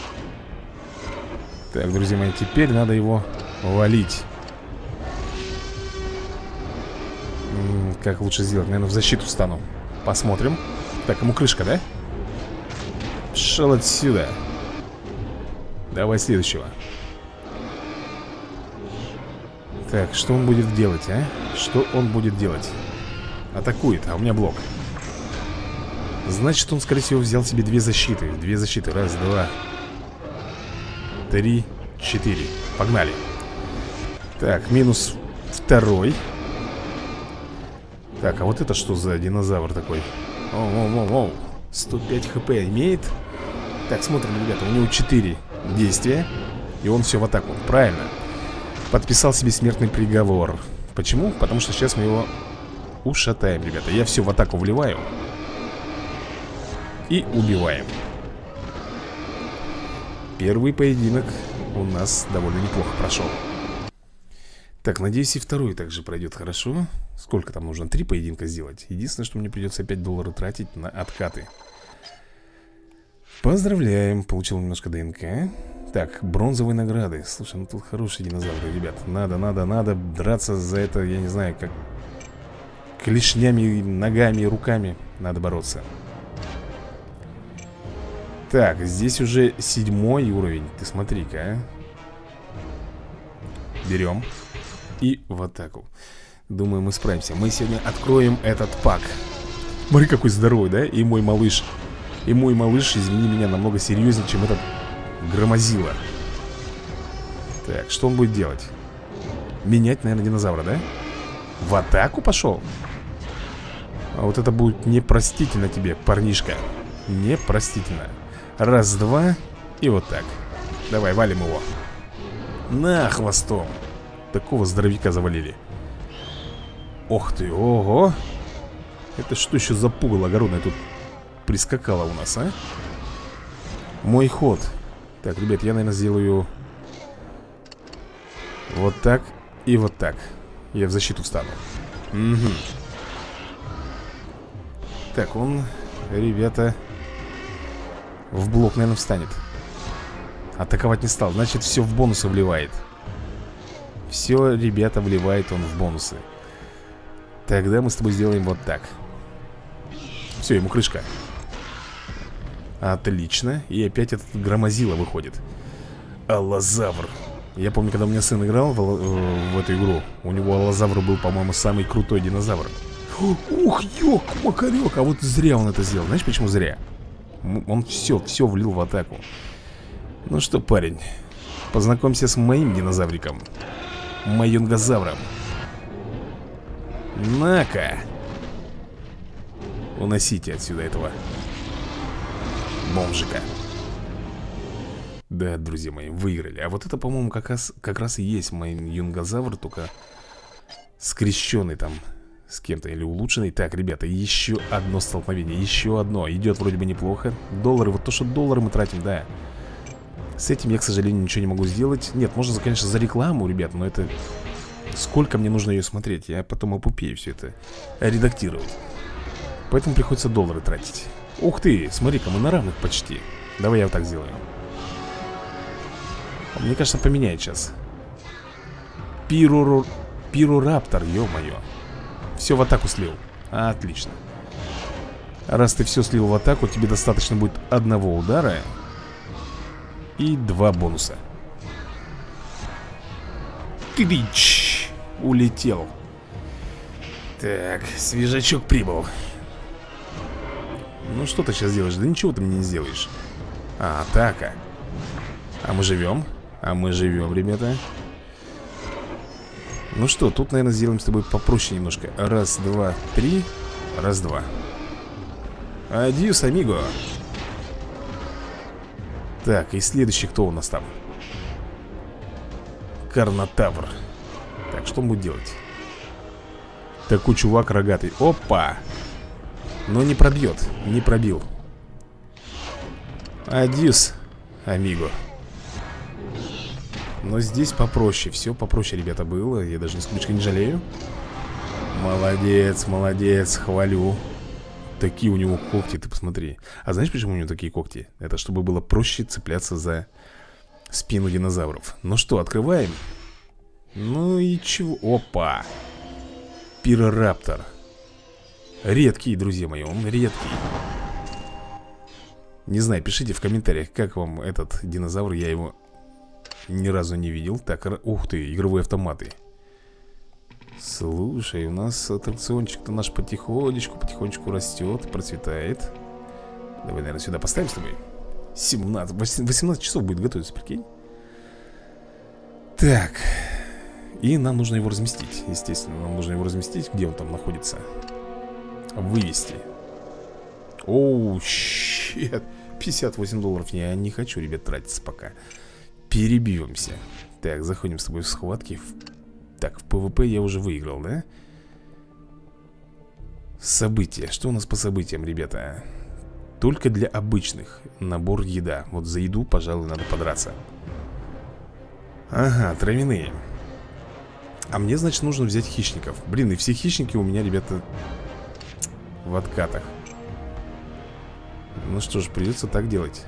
Так, друзья мои, теперь надо его валить. Как лучше сделать? Наверное, в защиту встану. Посмотрим. Так, ему крышка, да? Пошел отсюда. Давай следующего. Так, что он будет делать, а? Что он будет делать? Атакует, а у меня блок. Значит, он, скорее всего, взял себе 2 защиты. 2 защиты, 1, 2 3, 4. Погнали. Так, минус 2. Так, а вот это что за динозавр такой? Оу-оу-оу-оу. 105 хп имеет. Так, смотрим, ребята, у него 4 действия. И он все в атаку, правильно. Подписал себе смертный приговор. Почему? Потому что сейчас мы его ушатаем, ребята. Я все в атаку вливаю и убиваем. Первый поединок у нас довольно неплохо прошел. Так, надеюсь, и второй также пройдет хорошо. Сколько там нужно? 3 поединка сделать. Единственное, что мне придется опять доллары тратить на откаты. Поздравляем, получил немножко ДНК. Так, бронзовые награды. Слушай, ну тут хорошие динозавры, ребят. Надо драться за это, я не знаю, как клешнями, ногами, руками. Надо бороться. Так, здесь уже 7-й уровень. Ты смотри-ка, а. Берем. И в атаку. Думаю, мы справимся. Мы сегодня откроем этот пак. Смотри, какой здоровый, да? И мой малыш. И мой малыш, извини меня, намного серьезнее, чем этот громозила. Так, что он будет делать? Менять, наверное, динозавра, да? В атаку пошел? А вот это будет непростительно тебе, парнишка. непростительно. Раз, два. И вот так. Давай, валим его. На, хвостом. Такого здоровяка завалили. Ох ты, ого. Это что еще за пугало огородное тут прискакало у нас, а? Мой ход. Так, ребят, я, наверное, сделаю вот так и вот так. Я в защиту встану. Угу. Так, он, ребята, в блок, наверное, встанет. Атаковать не стал, значит, все в бонусы вливает. Все, ребята, вливает он в бонусы. Тогда мы с тобой сделаем вот так. Все, ему крышка. Отлично. И опять этот громозила выходит. Аллозавр. Я помню, когда у меня сын играл в эту игру, у него аллозавр был, по-моему, самый крутой динозавр. Ух, ёк, макарёк. А вот зря он это сделал. Знаешь, почему зря? Он все влил в атаку. Ну что, парень, познакомься с моим динозавриком. Маюнгозавром. На-ка. Уносите отсюда этого бомжика. Да, друзья мои, выиграли. А вот это, по-моему, как раз и есть Маюнгозавр, только скрещенный там с кем-то или улучшенный. Так, ребята, еще одно столкновение. Еще одно. Идет вроде бы неплохо. Доллары, вот то, что доллары мы тратим, да. С этим я, к сожалению, ничего не могу сделать. Нет, можно, конечно, за рекламу, ребят, но это... Сколько мне нужно ее смотреть? Я потом опупею все это редактировать. Поэтому приходится доллары тратить. Ух ты, смотри-ка, мы на равных почти. Давай я вот так сделаю. Мне кажется, поменяет сейчас. Пирураптор, ё-моё. Все в атаку слил. Отлично. Раз ты все слил в атаку, тебе достаточно будет одного удара и 2 бонуса. Тыдыч! Улетел. Так, свежачок прибыл. Ну что ты сейчас делаешь? Да ничего ты мне не сделаешь. А, атака. А мы живем. А мы живем, ребята. Ну что, тут, наверное, сделаем с тобой попроще немножко. Раз, два, три. Раз, два. Адьюс, амиго. Так, и следующий кто у нас там? Карнотавр. Так, что он будет делать? Такой чувак рогатый. Опа! Но не пробьет, не пробил. Адьюс, амиго. Но здесь попроще, все попроще, ребята, было. Я даже нисколько не жалею. Молодец, молодец, хвалю. Такие у него когти, ты посмотри. А знаешь, почему у него такие когти? Это чтобы было проще цепляться за спину динозавров. Ну что, открываем. Ну и чего? Опа! Пирураптор. Редкий, друзья мои, он редкий. Не знаю, пишите в комментариях, как вам этот динозавр. Я его ни разу не видел. Так, ух ты, игровые автоматы. Слушай, у нас аттракциончик-то наш потихонечку растет, процветает. Давай, наверное, сюда поставим с тобой. 18 часов будет готовиться, прикинь. Так. И нам нужно его разместить. Естественно, нам нужно его разместить. Где он там находится? Вывести. Оу, щет. $58. Я не хочу, ребят, тратиться пока. Перебьемся. Так, заходим с тобой в схватки. Так, в ПВП я уже выиграл, да? События. Что у нас по событиям, ребята? Только для обычных. Набор еда. Вот за еду, пожалуй, надо подраться. Ага, травяные. А мне, значит, нужно взять хищников. Блин, и все хищники у меня, ребята, в откатах. Ну что ж, придется так делать.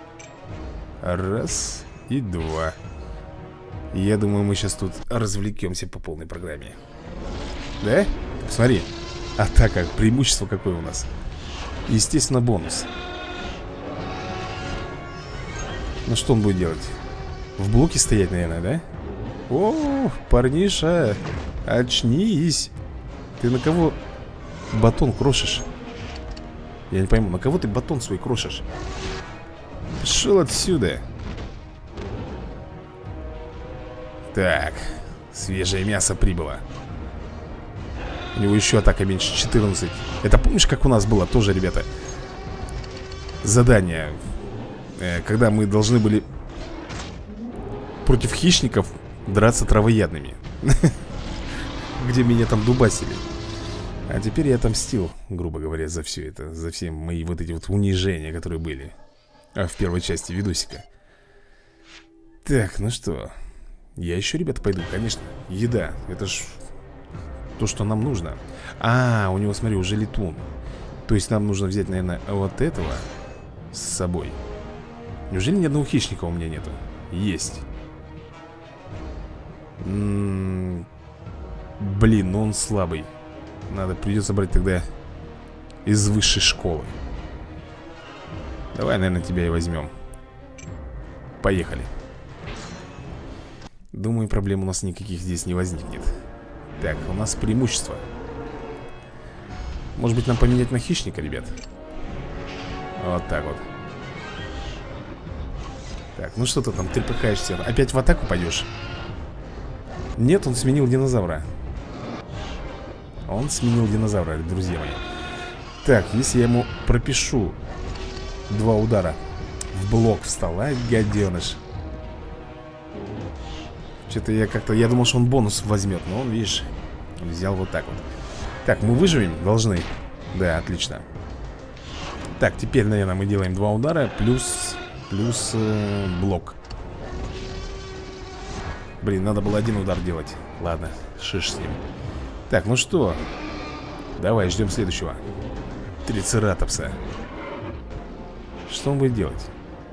Раз и два. Я думаю, мы сейчас тут развлекемся по полной программе. Да? Посмотри. Атака, преимущество какое у нас. Естественно, бонус. Ну что он будет делать? В блоке стоять, наверное, да? О, парниша, очнись. Ты на кого батон крошишь? Я не пойму, на кого ты батон свой крошишь? Пошел отсюда. Так, свежее мясо прибыло. У него еще атака меньше 14. Это помнишь, как у нас было тоже, ребята? задание, когда мы должны были против хищников драться травоядными. Где меня там дубасили. А теперь я отомстил, грубо говоря, за все это. За все мои вот эти вот унижения, которые были в первой части видосика. Так, ну что, я еще, ребята, пойду, конечно. Еда, это ж то, что нам нужно. А, у него, смотри, уже летун. То есть нам нужно взять, наверное, вот этого с собой. Неужели ни одного хищника у меня нету? Есть. Блин, ну он слабый. Придется брать тогда из высшей школы. Давай, наверное, тебя и возьмем. Поехали. Думаю, проблем у нас никаких здесь не возникнет. Так, у нас преимущество. Может быть, нам поменять на хищника, ребят? Вот так вот. Так, ну что ты там трепыхаешься? Опять в атаку пойдешь? Нет, он сменил динозавра. Он сменил динозавра, друзья мои. Так, если я ему пропишу 2 удара в блок встал, а, гаденыш. Что-то я думал, что он бонус возьмет. Но он, видишь, взял вот так вот. Так, мы выживем? Должны. Да, отлично. Так, теперь, наверное, мы делаем 2 удара плюс блок. Блин, надо было 1 удар делать. Ладно, шиш с ним. Так, ну что, давай, ждем следующего трицератопса. Что он будет делать?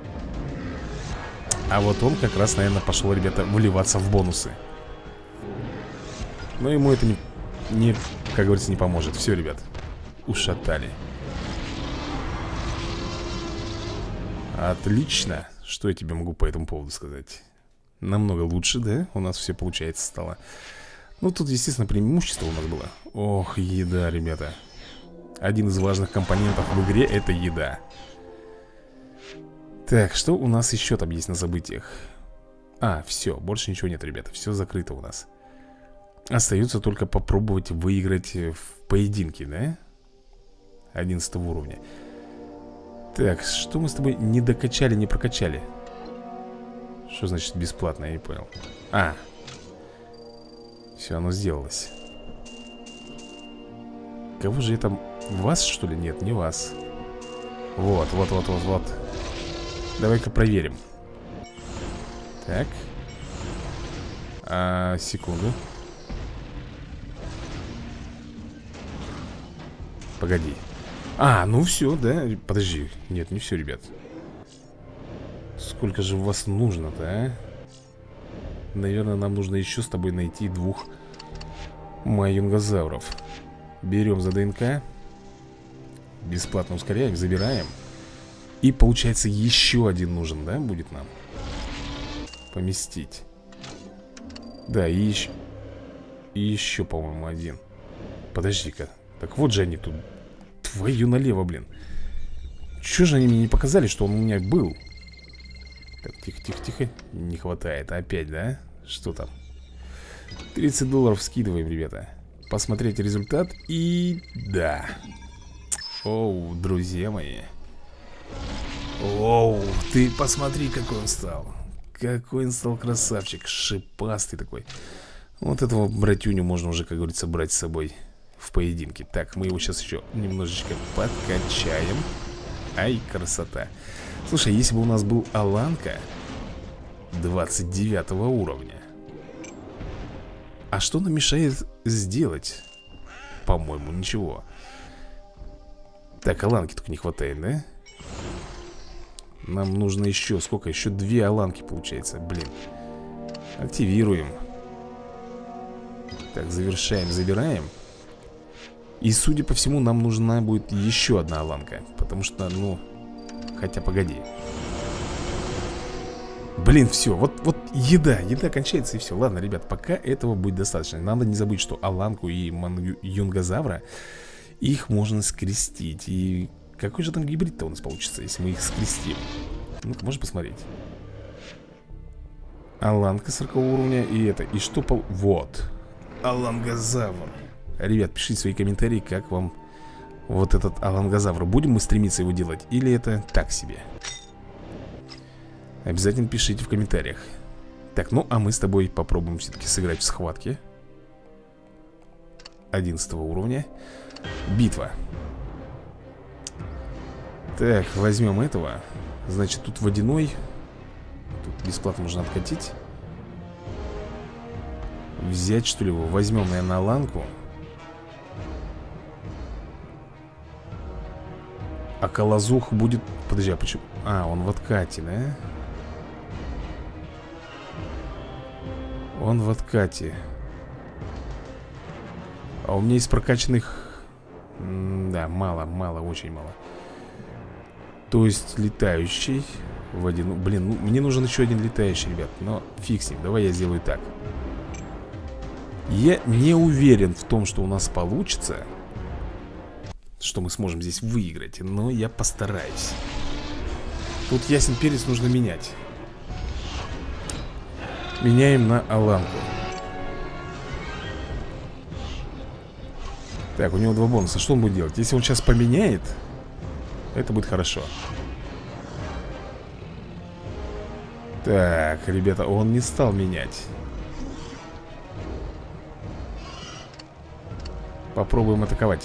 А вот он как раз, наверное, пошел, ребята, вливаться в бонусы. Но ему это не, как говорится, не поможет. Все, ребят, ушатали. Отлично. Что я тебе могу по этому поводу сказать? Намного лучше, да? У нас все получается стало. Ну, тут, естественно, преимущество у нас было. Ох, еда, ребята. Один из важных компонентов в игре — это еда. Так, что у нас еще там есть на событиях? А, все, больше ничего нет, ребята. Все закрыто у нас. Остается только попробовать выиграть в поединке, да? 11 уровня. Так, что мы с тобой не докачали, не прокачали? Что значит бесплатно, я не понял. А, все, оно сделалось. Кого же я там? Вас, что ли? Нет, не вас. Вот. Давай-ка проверим. Так. Секунду. Погоди. Ну все, да? Подожди. Нет, не все, ребят. Сколько же вас нужно-то, а? Наверное, нам нужно еще с тобой найти 2 маюнгозавров. Берем за ДНК. Бесплатно ускоряем, забираем. И получается еще один нужен, да, будет нам поместить. Да, и еще, по-моему, один. Подожди-ка. Так вот же они тут. Твою налево, блин. Чего же они мне не показали, что он у меня был? Так, тихо. Не хватает. Опять, да? Что там? $30 скидываем, ребята. Посмотреть результат. И да. Оу, друзья мои. Оу, ты посмотри, какой он стал. Какой он стал красавчик. Шипастый такой. Вот этого братюню можно уже, как говорится, брать с собой в поединке. Так, мы его сейчас еще немножечко подкачаем. Ай, красота. Слушай, если бы у нас был Аланка 29 уровня, а что нам мешает сделать? По-моему, ничего. Так, Аланки только не хватает, да? Нам нужно еще, сколько? Еще 2 Аланки получается, блин. Активируем. Так, завершаем, забираем. И, судя по всему, нам нужна будет еще 1 Аланка. Потому что, ну, хотя погоди. Блин, все, вот еда кончается и все. Ладно, ребят, пока этого будет достаточно. Надо не забыть, что Аланку и Юнгозавра, их можно скрестить. И какой же там гибрид-то у нас получится, если мы их скрестим? Ну-ка, можно посмотреть. Аланка 40 уровня и это. И что Вот. Алангозавр. Ребят, пишите свои комментарии, как вам Вот этот алангозавр. Будем мы стремиться его делать? Или это так себе? Обязательно пишите в комментариях. Так, ну а мы с тобой попробуем все-таки сыграть в схватке 11 уровня. Битва. Так, возьмем этого. Значит, тут водяной. Тут бесплатно можно откатить. Взять, что ли, его? Возьмем, наверное, ланку. А Колозух будет... Подожди, а почему? А, он в откате, да? Он в откате. А у меня из прокачанных... Да, мало, мало, очень мало. То есть летающий водяной... Блин, ну, мне нужен еще один летающий, ребят. Но фиг с ним, давай я сделаю так. Я не уверен в том, что у нас получится, что мы сможем здесь выиграть, но я постараюсь. Тут ясен перец нужно менять. Меняем на Аланку. Так, у него 2 бонуса. Что он будет делать? Если он сейчас поменяет, это будет хорошо. Так, ребята, он не стал менять. Попробуем атаковать.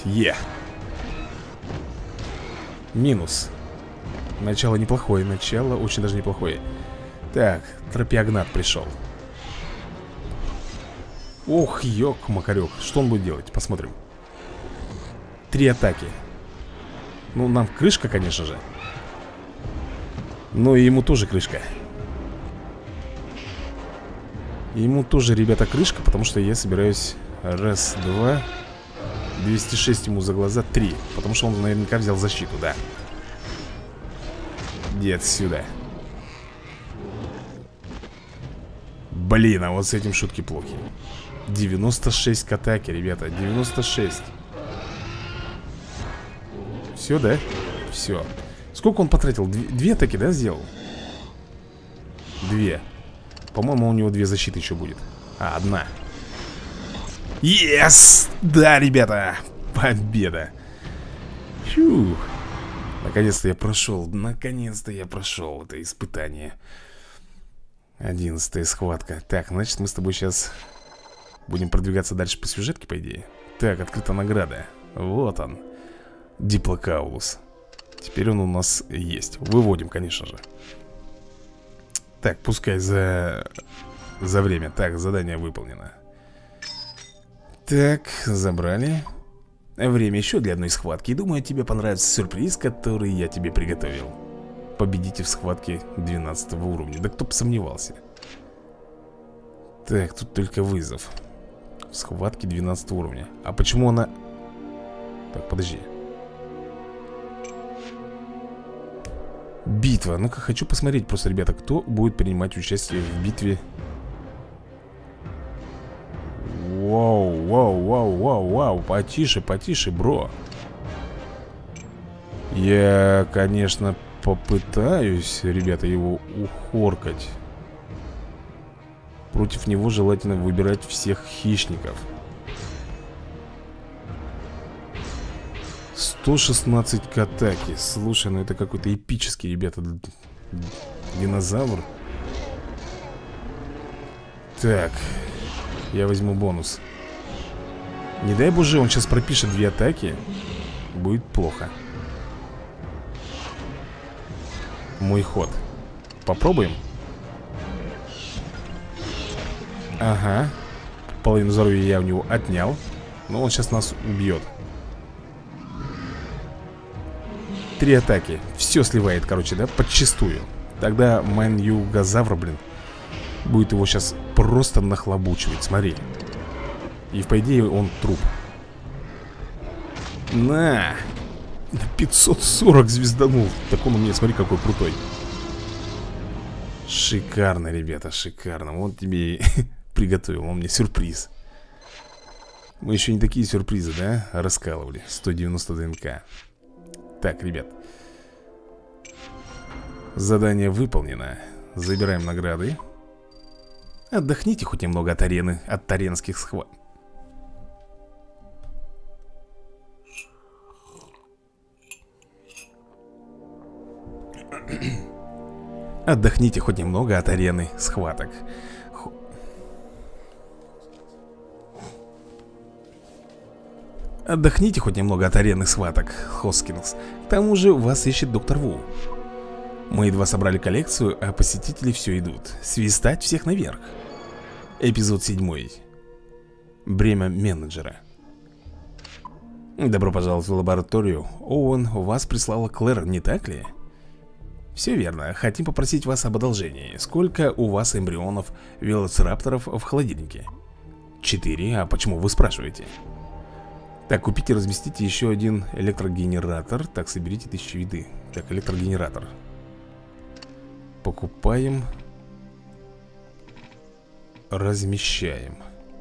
Минус. Начало неплохое, начало очень даже неплохое. Так, Тропиогнат пришел. Ох, ёк-макарёк. Что он будет делать? Посмотрим. 3 атаки. Ну, нам крышка, конечно же. Но и ему тоже крышка. Ему тоже, ребята, крышка, потому что я собираюсь... Раз, два... 206 ему за глаза, 3. Потому что он наверняка взял защиту, да. Иди отсюда. Блин, а вот с этим шутки плохи. 96 к атаке, ребята, 96. Все, да? Все. Сколько он потратил? 2 атаки, да, сделал? 2. По-моему, у него 2 защиты еще будет. А, 1. Yes! Да, ребята! Победа! Фух. Наконец-то я прошел. Наконец-то я прошел это испытание. 11-я схватка. Так, значит, мы с тобой сейчас будем продвигаться дальше по сюжетке, по идее. Так, открыта награда. Вот он. Диплокаулус. Теперь он у нас есть. Выводим, конечно же. Так, пускай за время. Так, задание выполнено. Так, забрали. Время еще для одной схватки. И думаю, тебе понравится сюрприз, который я тебе приготовил. Победите в схватке 12 уровня. Да кто бы сомневался. Так, тут только вызов. В схватке 12 уровня. А почему она... Так, подожди. Битва. Ну-ка, хочу посмотреть просто, ребята, кто будет принимать участие в битве. Вау. Потише, потише, бро. Я, конечно, попытаюсь, ребята, его ухоркать. Против него желательно выбирать всех хищников. 116 к атаке. Слушай, ну это какой-то эпический, ребята, динозавр. Так, я возьму бонус. Не дай боже, он сейчас пропишет 2 атаки. Будет плохо. Мой ход. Попробуем. Ага. Половину здоровья я у него отнял. Но он сейчас нас убьет. 3 атаки. Все сливает, короче, да, подчистую. Тогда Маньюгозавр, блин, будет его сейчас просто нахлобучивать. Смотри. И по идее он труп. На 540 звезданул. Так он у меня, смотри, какой крутой. Шикарно, ребята, шикарно. Вот тебе и приготовил он мне сюрприз. Мы еще не такие сюрпризы, да, раскалывали. 190 ДНК. Так, ребят, задание выполнено. Забираем награды. Отдохните хоть немного от арены, от таренских схват. Отдохните хоть немного от арены схваток. Отдохните хоть немного от арены схваток, Хоскинс. К тому же вас ищет доктор Ву. Мы едва собрали коллекцию, а посетители все идут. Свистать всех наверх. Эпизод 7. Бремя менеджера. Добро пожаловать в лабораторию. Оуэн, вас прислала Клэр, не так ли? Все верно. Хотим попросить вас об одолжении. Сколько у вас эмбрионов велоцирапторов в холодильнике? 4. А почему вы спрашиваете? Так, купите и разместите еще один электрогенератор. Так, соберите 1000 еды. Так, электрогенератор. Покупаем. Размещаем.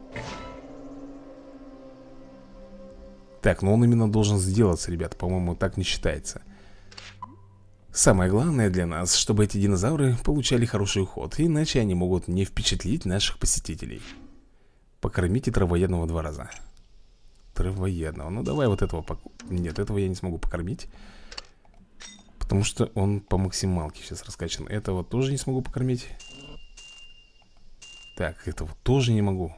Так, но он именно должен сделаться, ребята. По-моему, так не считается. Самое главное для нас, чтобы эти динозавры получали хороший уход. Иначе они могут не впечатлить наших посетителей. Покормите травоядного 2 раза. Травоядного. Ну давай вот этого Нет, этого я не смогу покормить, потому что он по максималке сейчас раскачан. Этого тоже не смогу покормить. Так, этого тоже не могу.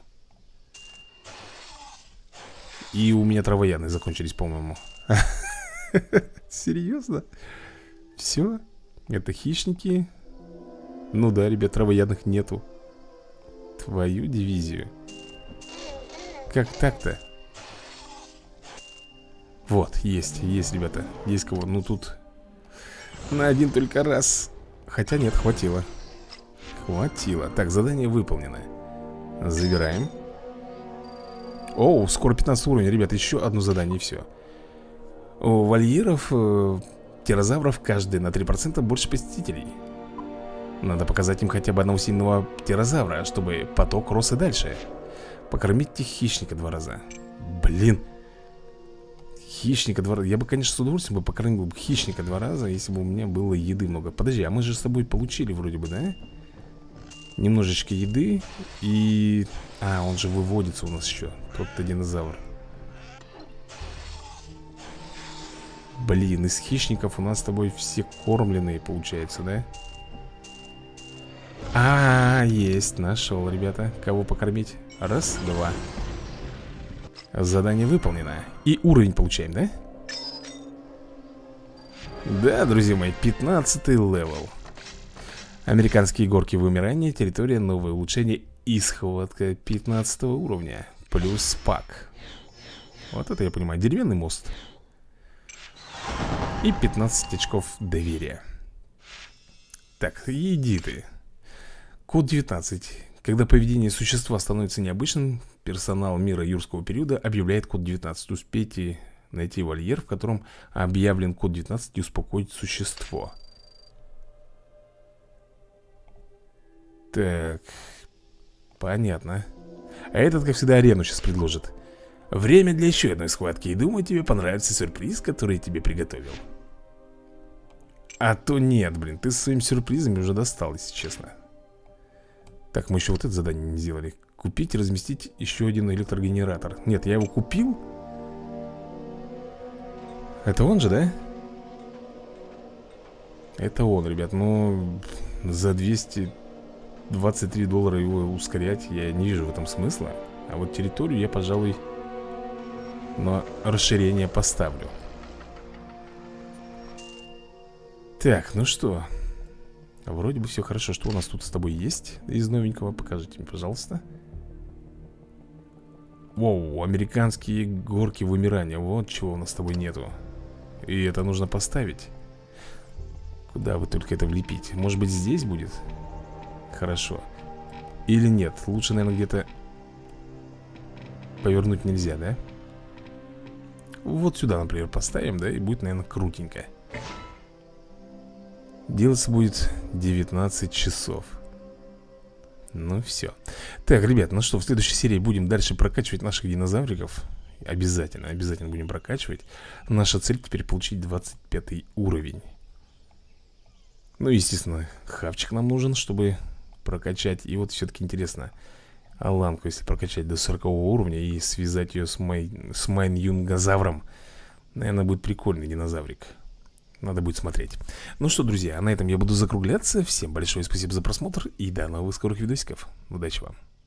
И у меня травоядные закончились, по-моему. Серьезно? Все? Это хищники? Ну да, ребят, травоядных нету. Твою дивизию. Как так-то? Вот, есть, ребята. Есть кого, ну тут на один только раз. Хотя нет, хватило. Хватило. Так, задание выполнено. Забираем. Оу, скоро 15 уровень, ребята, еще одно задание и все. У вольеров птерозавров каждый на 3% больше посетителей. Надо показать им хотя бы одного сильного птерозавра, чтобы поток рос и дальше. Покормите хищника 2 раза. Блин. Хищника 2 раза. Я бы, конечно, с удовольствием бы покормил хищника 2 раза, если бы у меня было еды много. Подожди, а мы же с тобой получили вроде бы, да? Немножечко еды. И... А, он же выводится у нас еще. Тот-то динозавр. Блин, из хищников у нас с тобой все кормленные, получается, да? Есть, нашел, ребята. Кого покормить? 1, 2. Задание выполнено. И уровень получаем, да? Да, друзья мои, 15-й левел. Американские горки вымирания. Территория, новое улучшение и схватка 15 уровня. Плюс пак. Вот это я понимаю. Деревянный мост. И 15 очков доверия. Так, иди ты. Код 19. Когда поведение существа становится необычным, персонал мира юрского периода объявляет код 19. Успейте найти вольер, в котором объявлен код 19, и успокоить существо. Так, понятно. А этот, как всегда, арену сейчас предложит. Время для еще одной схватки. И думаю, тебе понравится сюрприз, который я тебе приготовил. А то нет, блин, ты со своими сюрпризами уже достал, если честно. Так, мы еще вот это задание не сделали. Купить и разместить еще один электрогенератор. Нет, я его купил. Это он же, да? Это он, ребят. Ну, за 223 доллара его ускорять я не вижу в этом смысла. А вот территорию я, пожалуй, на расширение поставлю. Так, ну что, вроде бы все хорошо. Что у нас тут с тобой есть из новенького? Покажите мне, пожалуйста. Воу, американские горки вымирания. Вот чего у нас с тобой нету. И это нужно поставить. Куда вы только это влепите? Может быть, здесь будет? Хорошо. Или нет? Лучше, наверное, где-то повернуть нельзя, да? Вот сюда, например, поставим, да? И будет, наверное, крутенько. Делаться будет 19 часов. Ну все. Так, ребят, ну что, в следующей серии будем дальше прокачивать наших динозавриков. Обязательно, обязательно будем прокачивать. Наша цель теперь получить 25 уровень. Ну, естественно, хавчик нам нужен, чтобы прокачать. И вот все-таки интересно, Аланку, если прокачать до 40 уровня и связать ее с Майн-Юнгозавром, наверное, будет прикольный динозаврик. Надо будет смотреть. Ну что, друзья, на этом я буду закругляться. Всем большое спасибо за просмотр и до новых скорых видосиков. Удачи вам.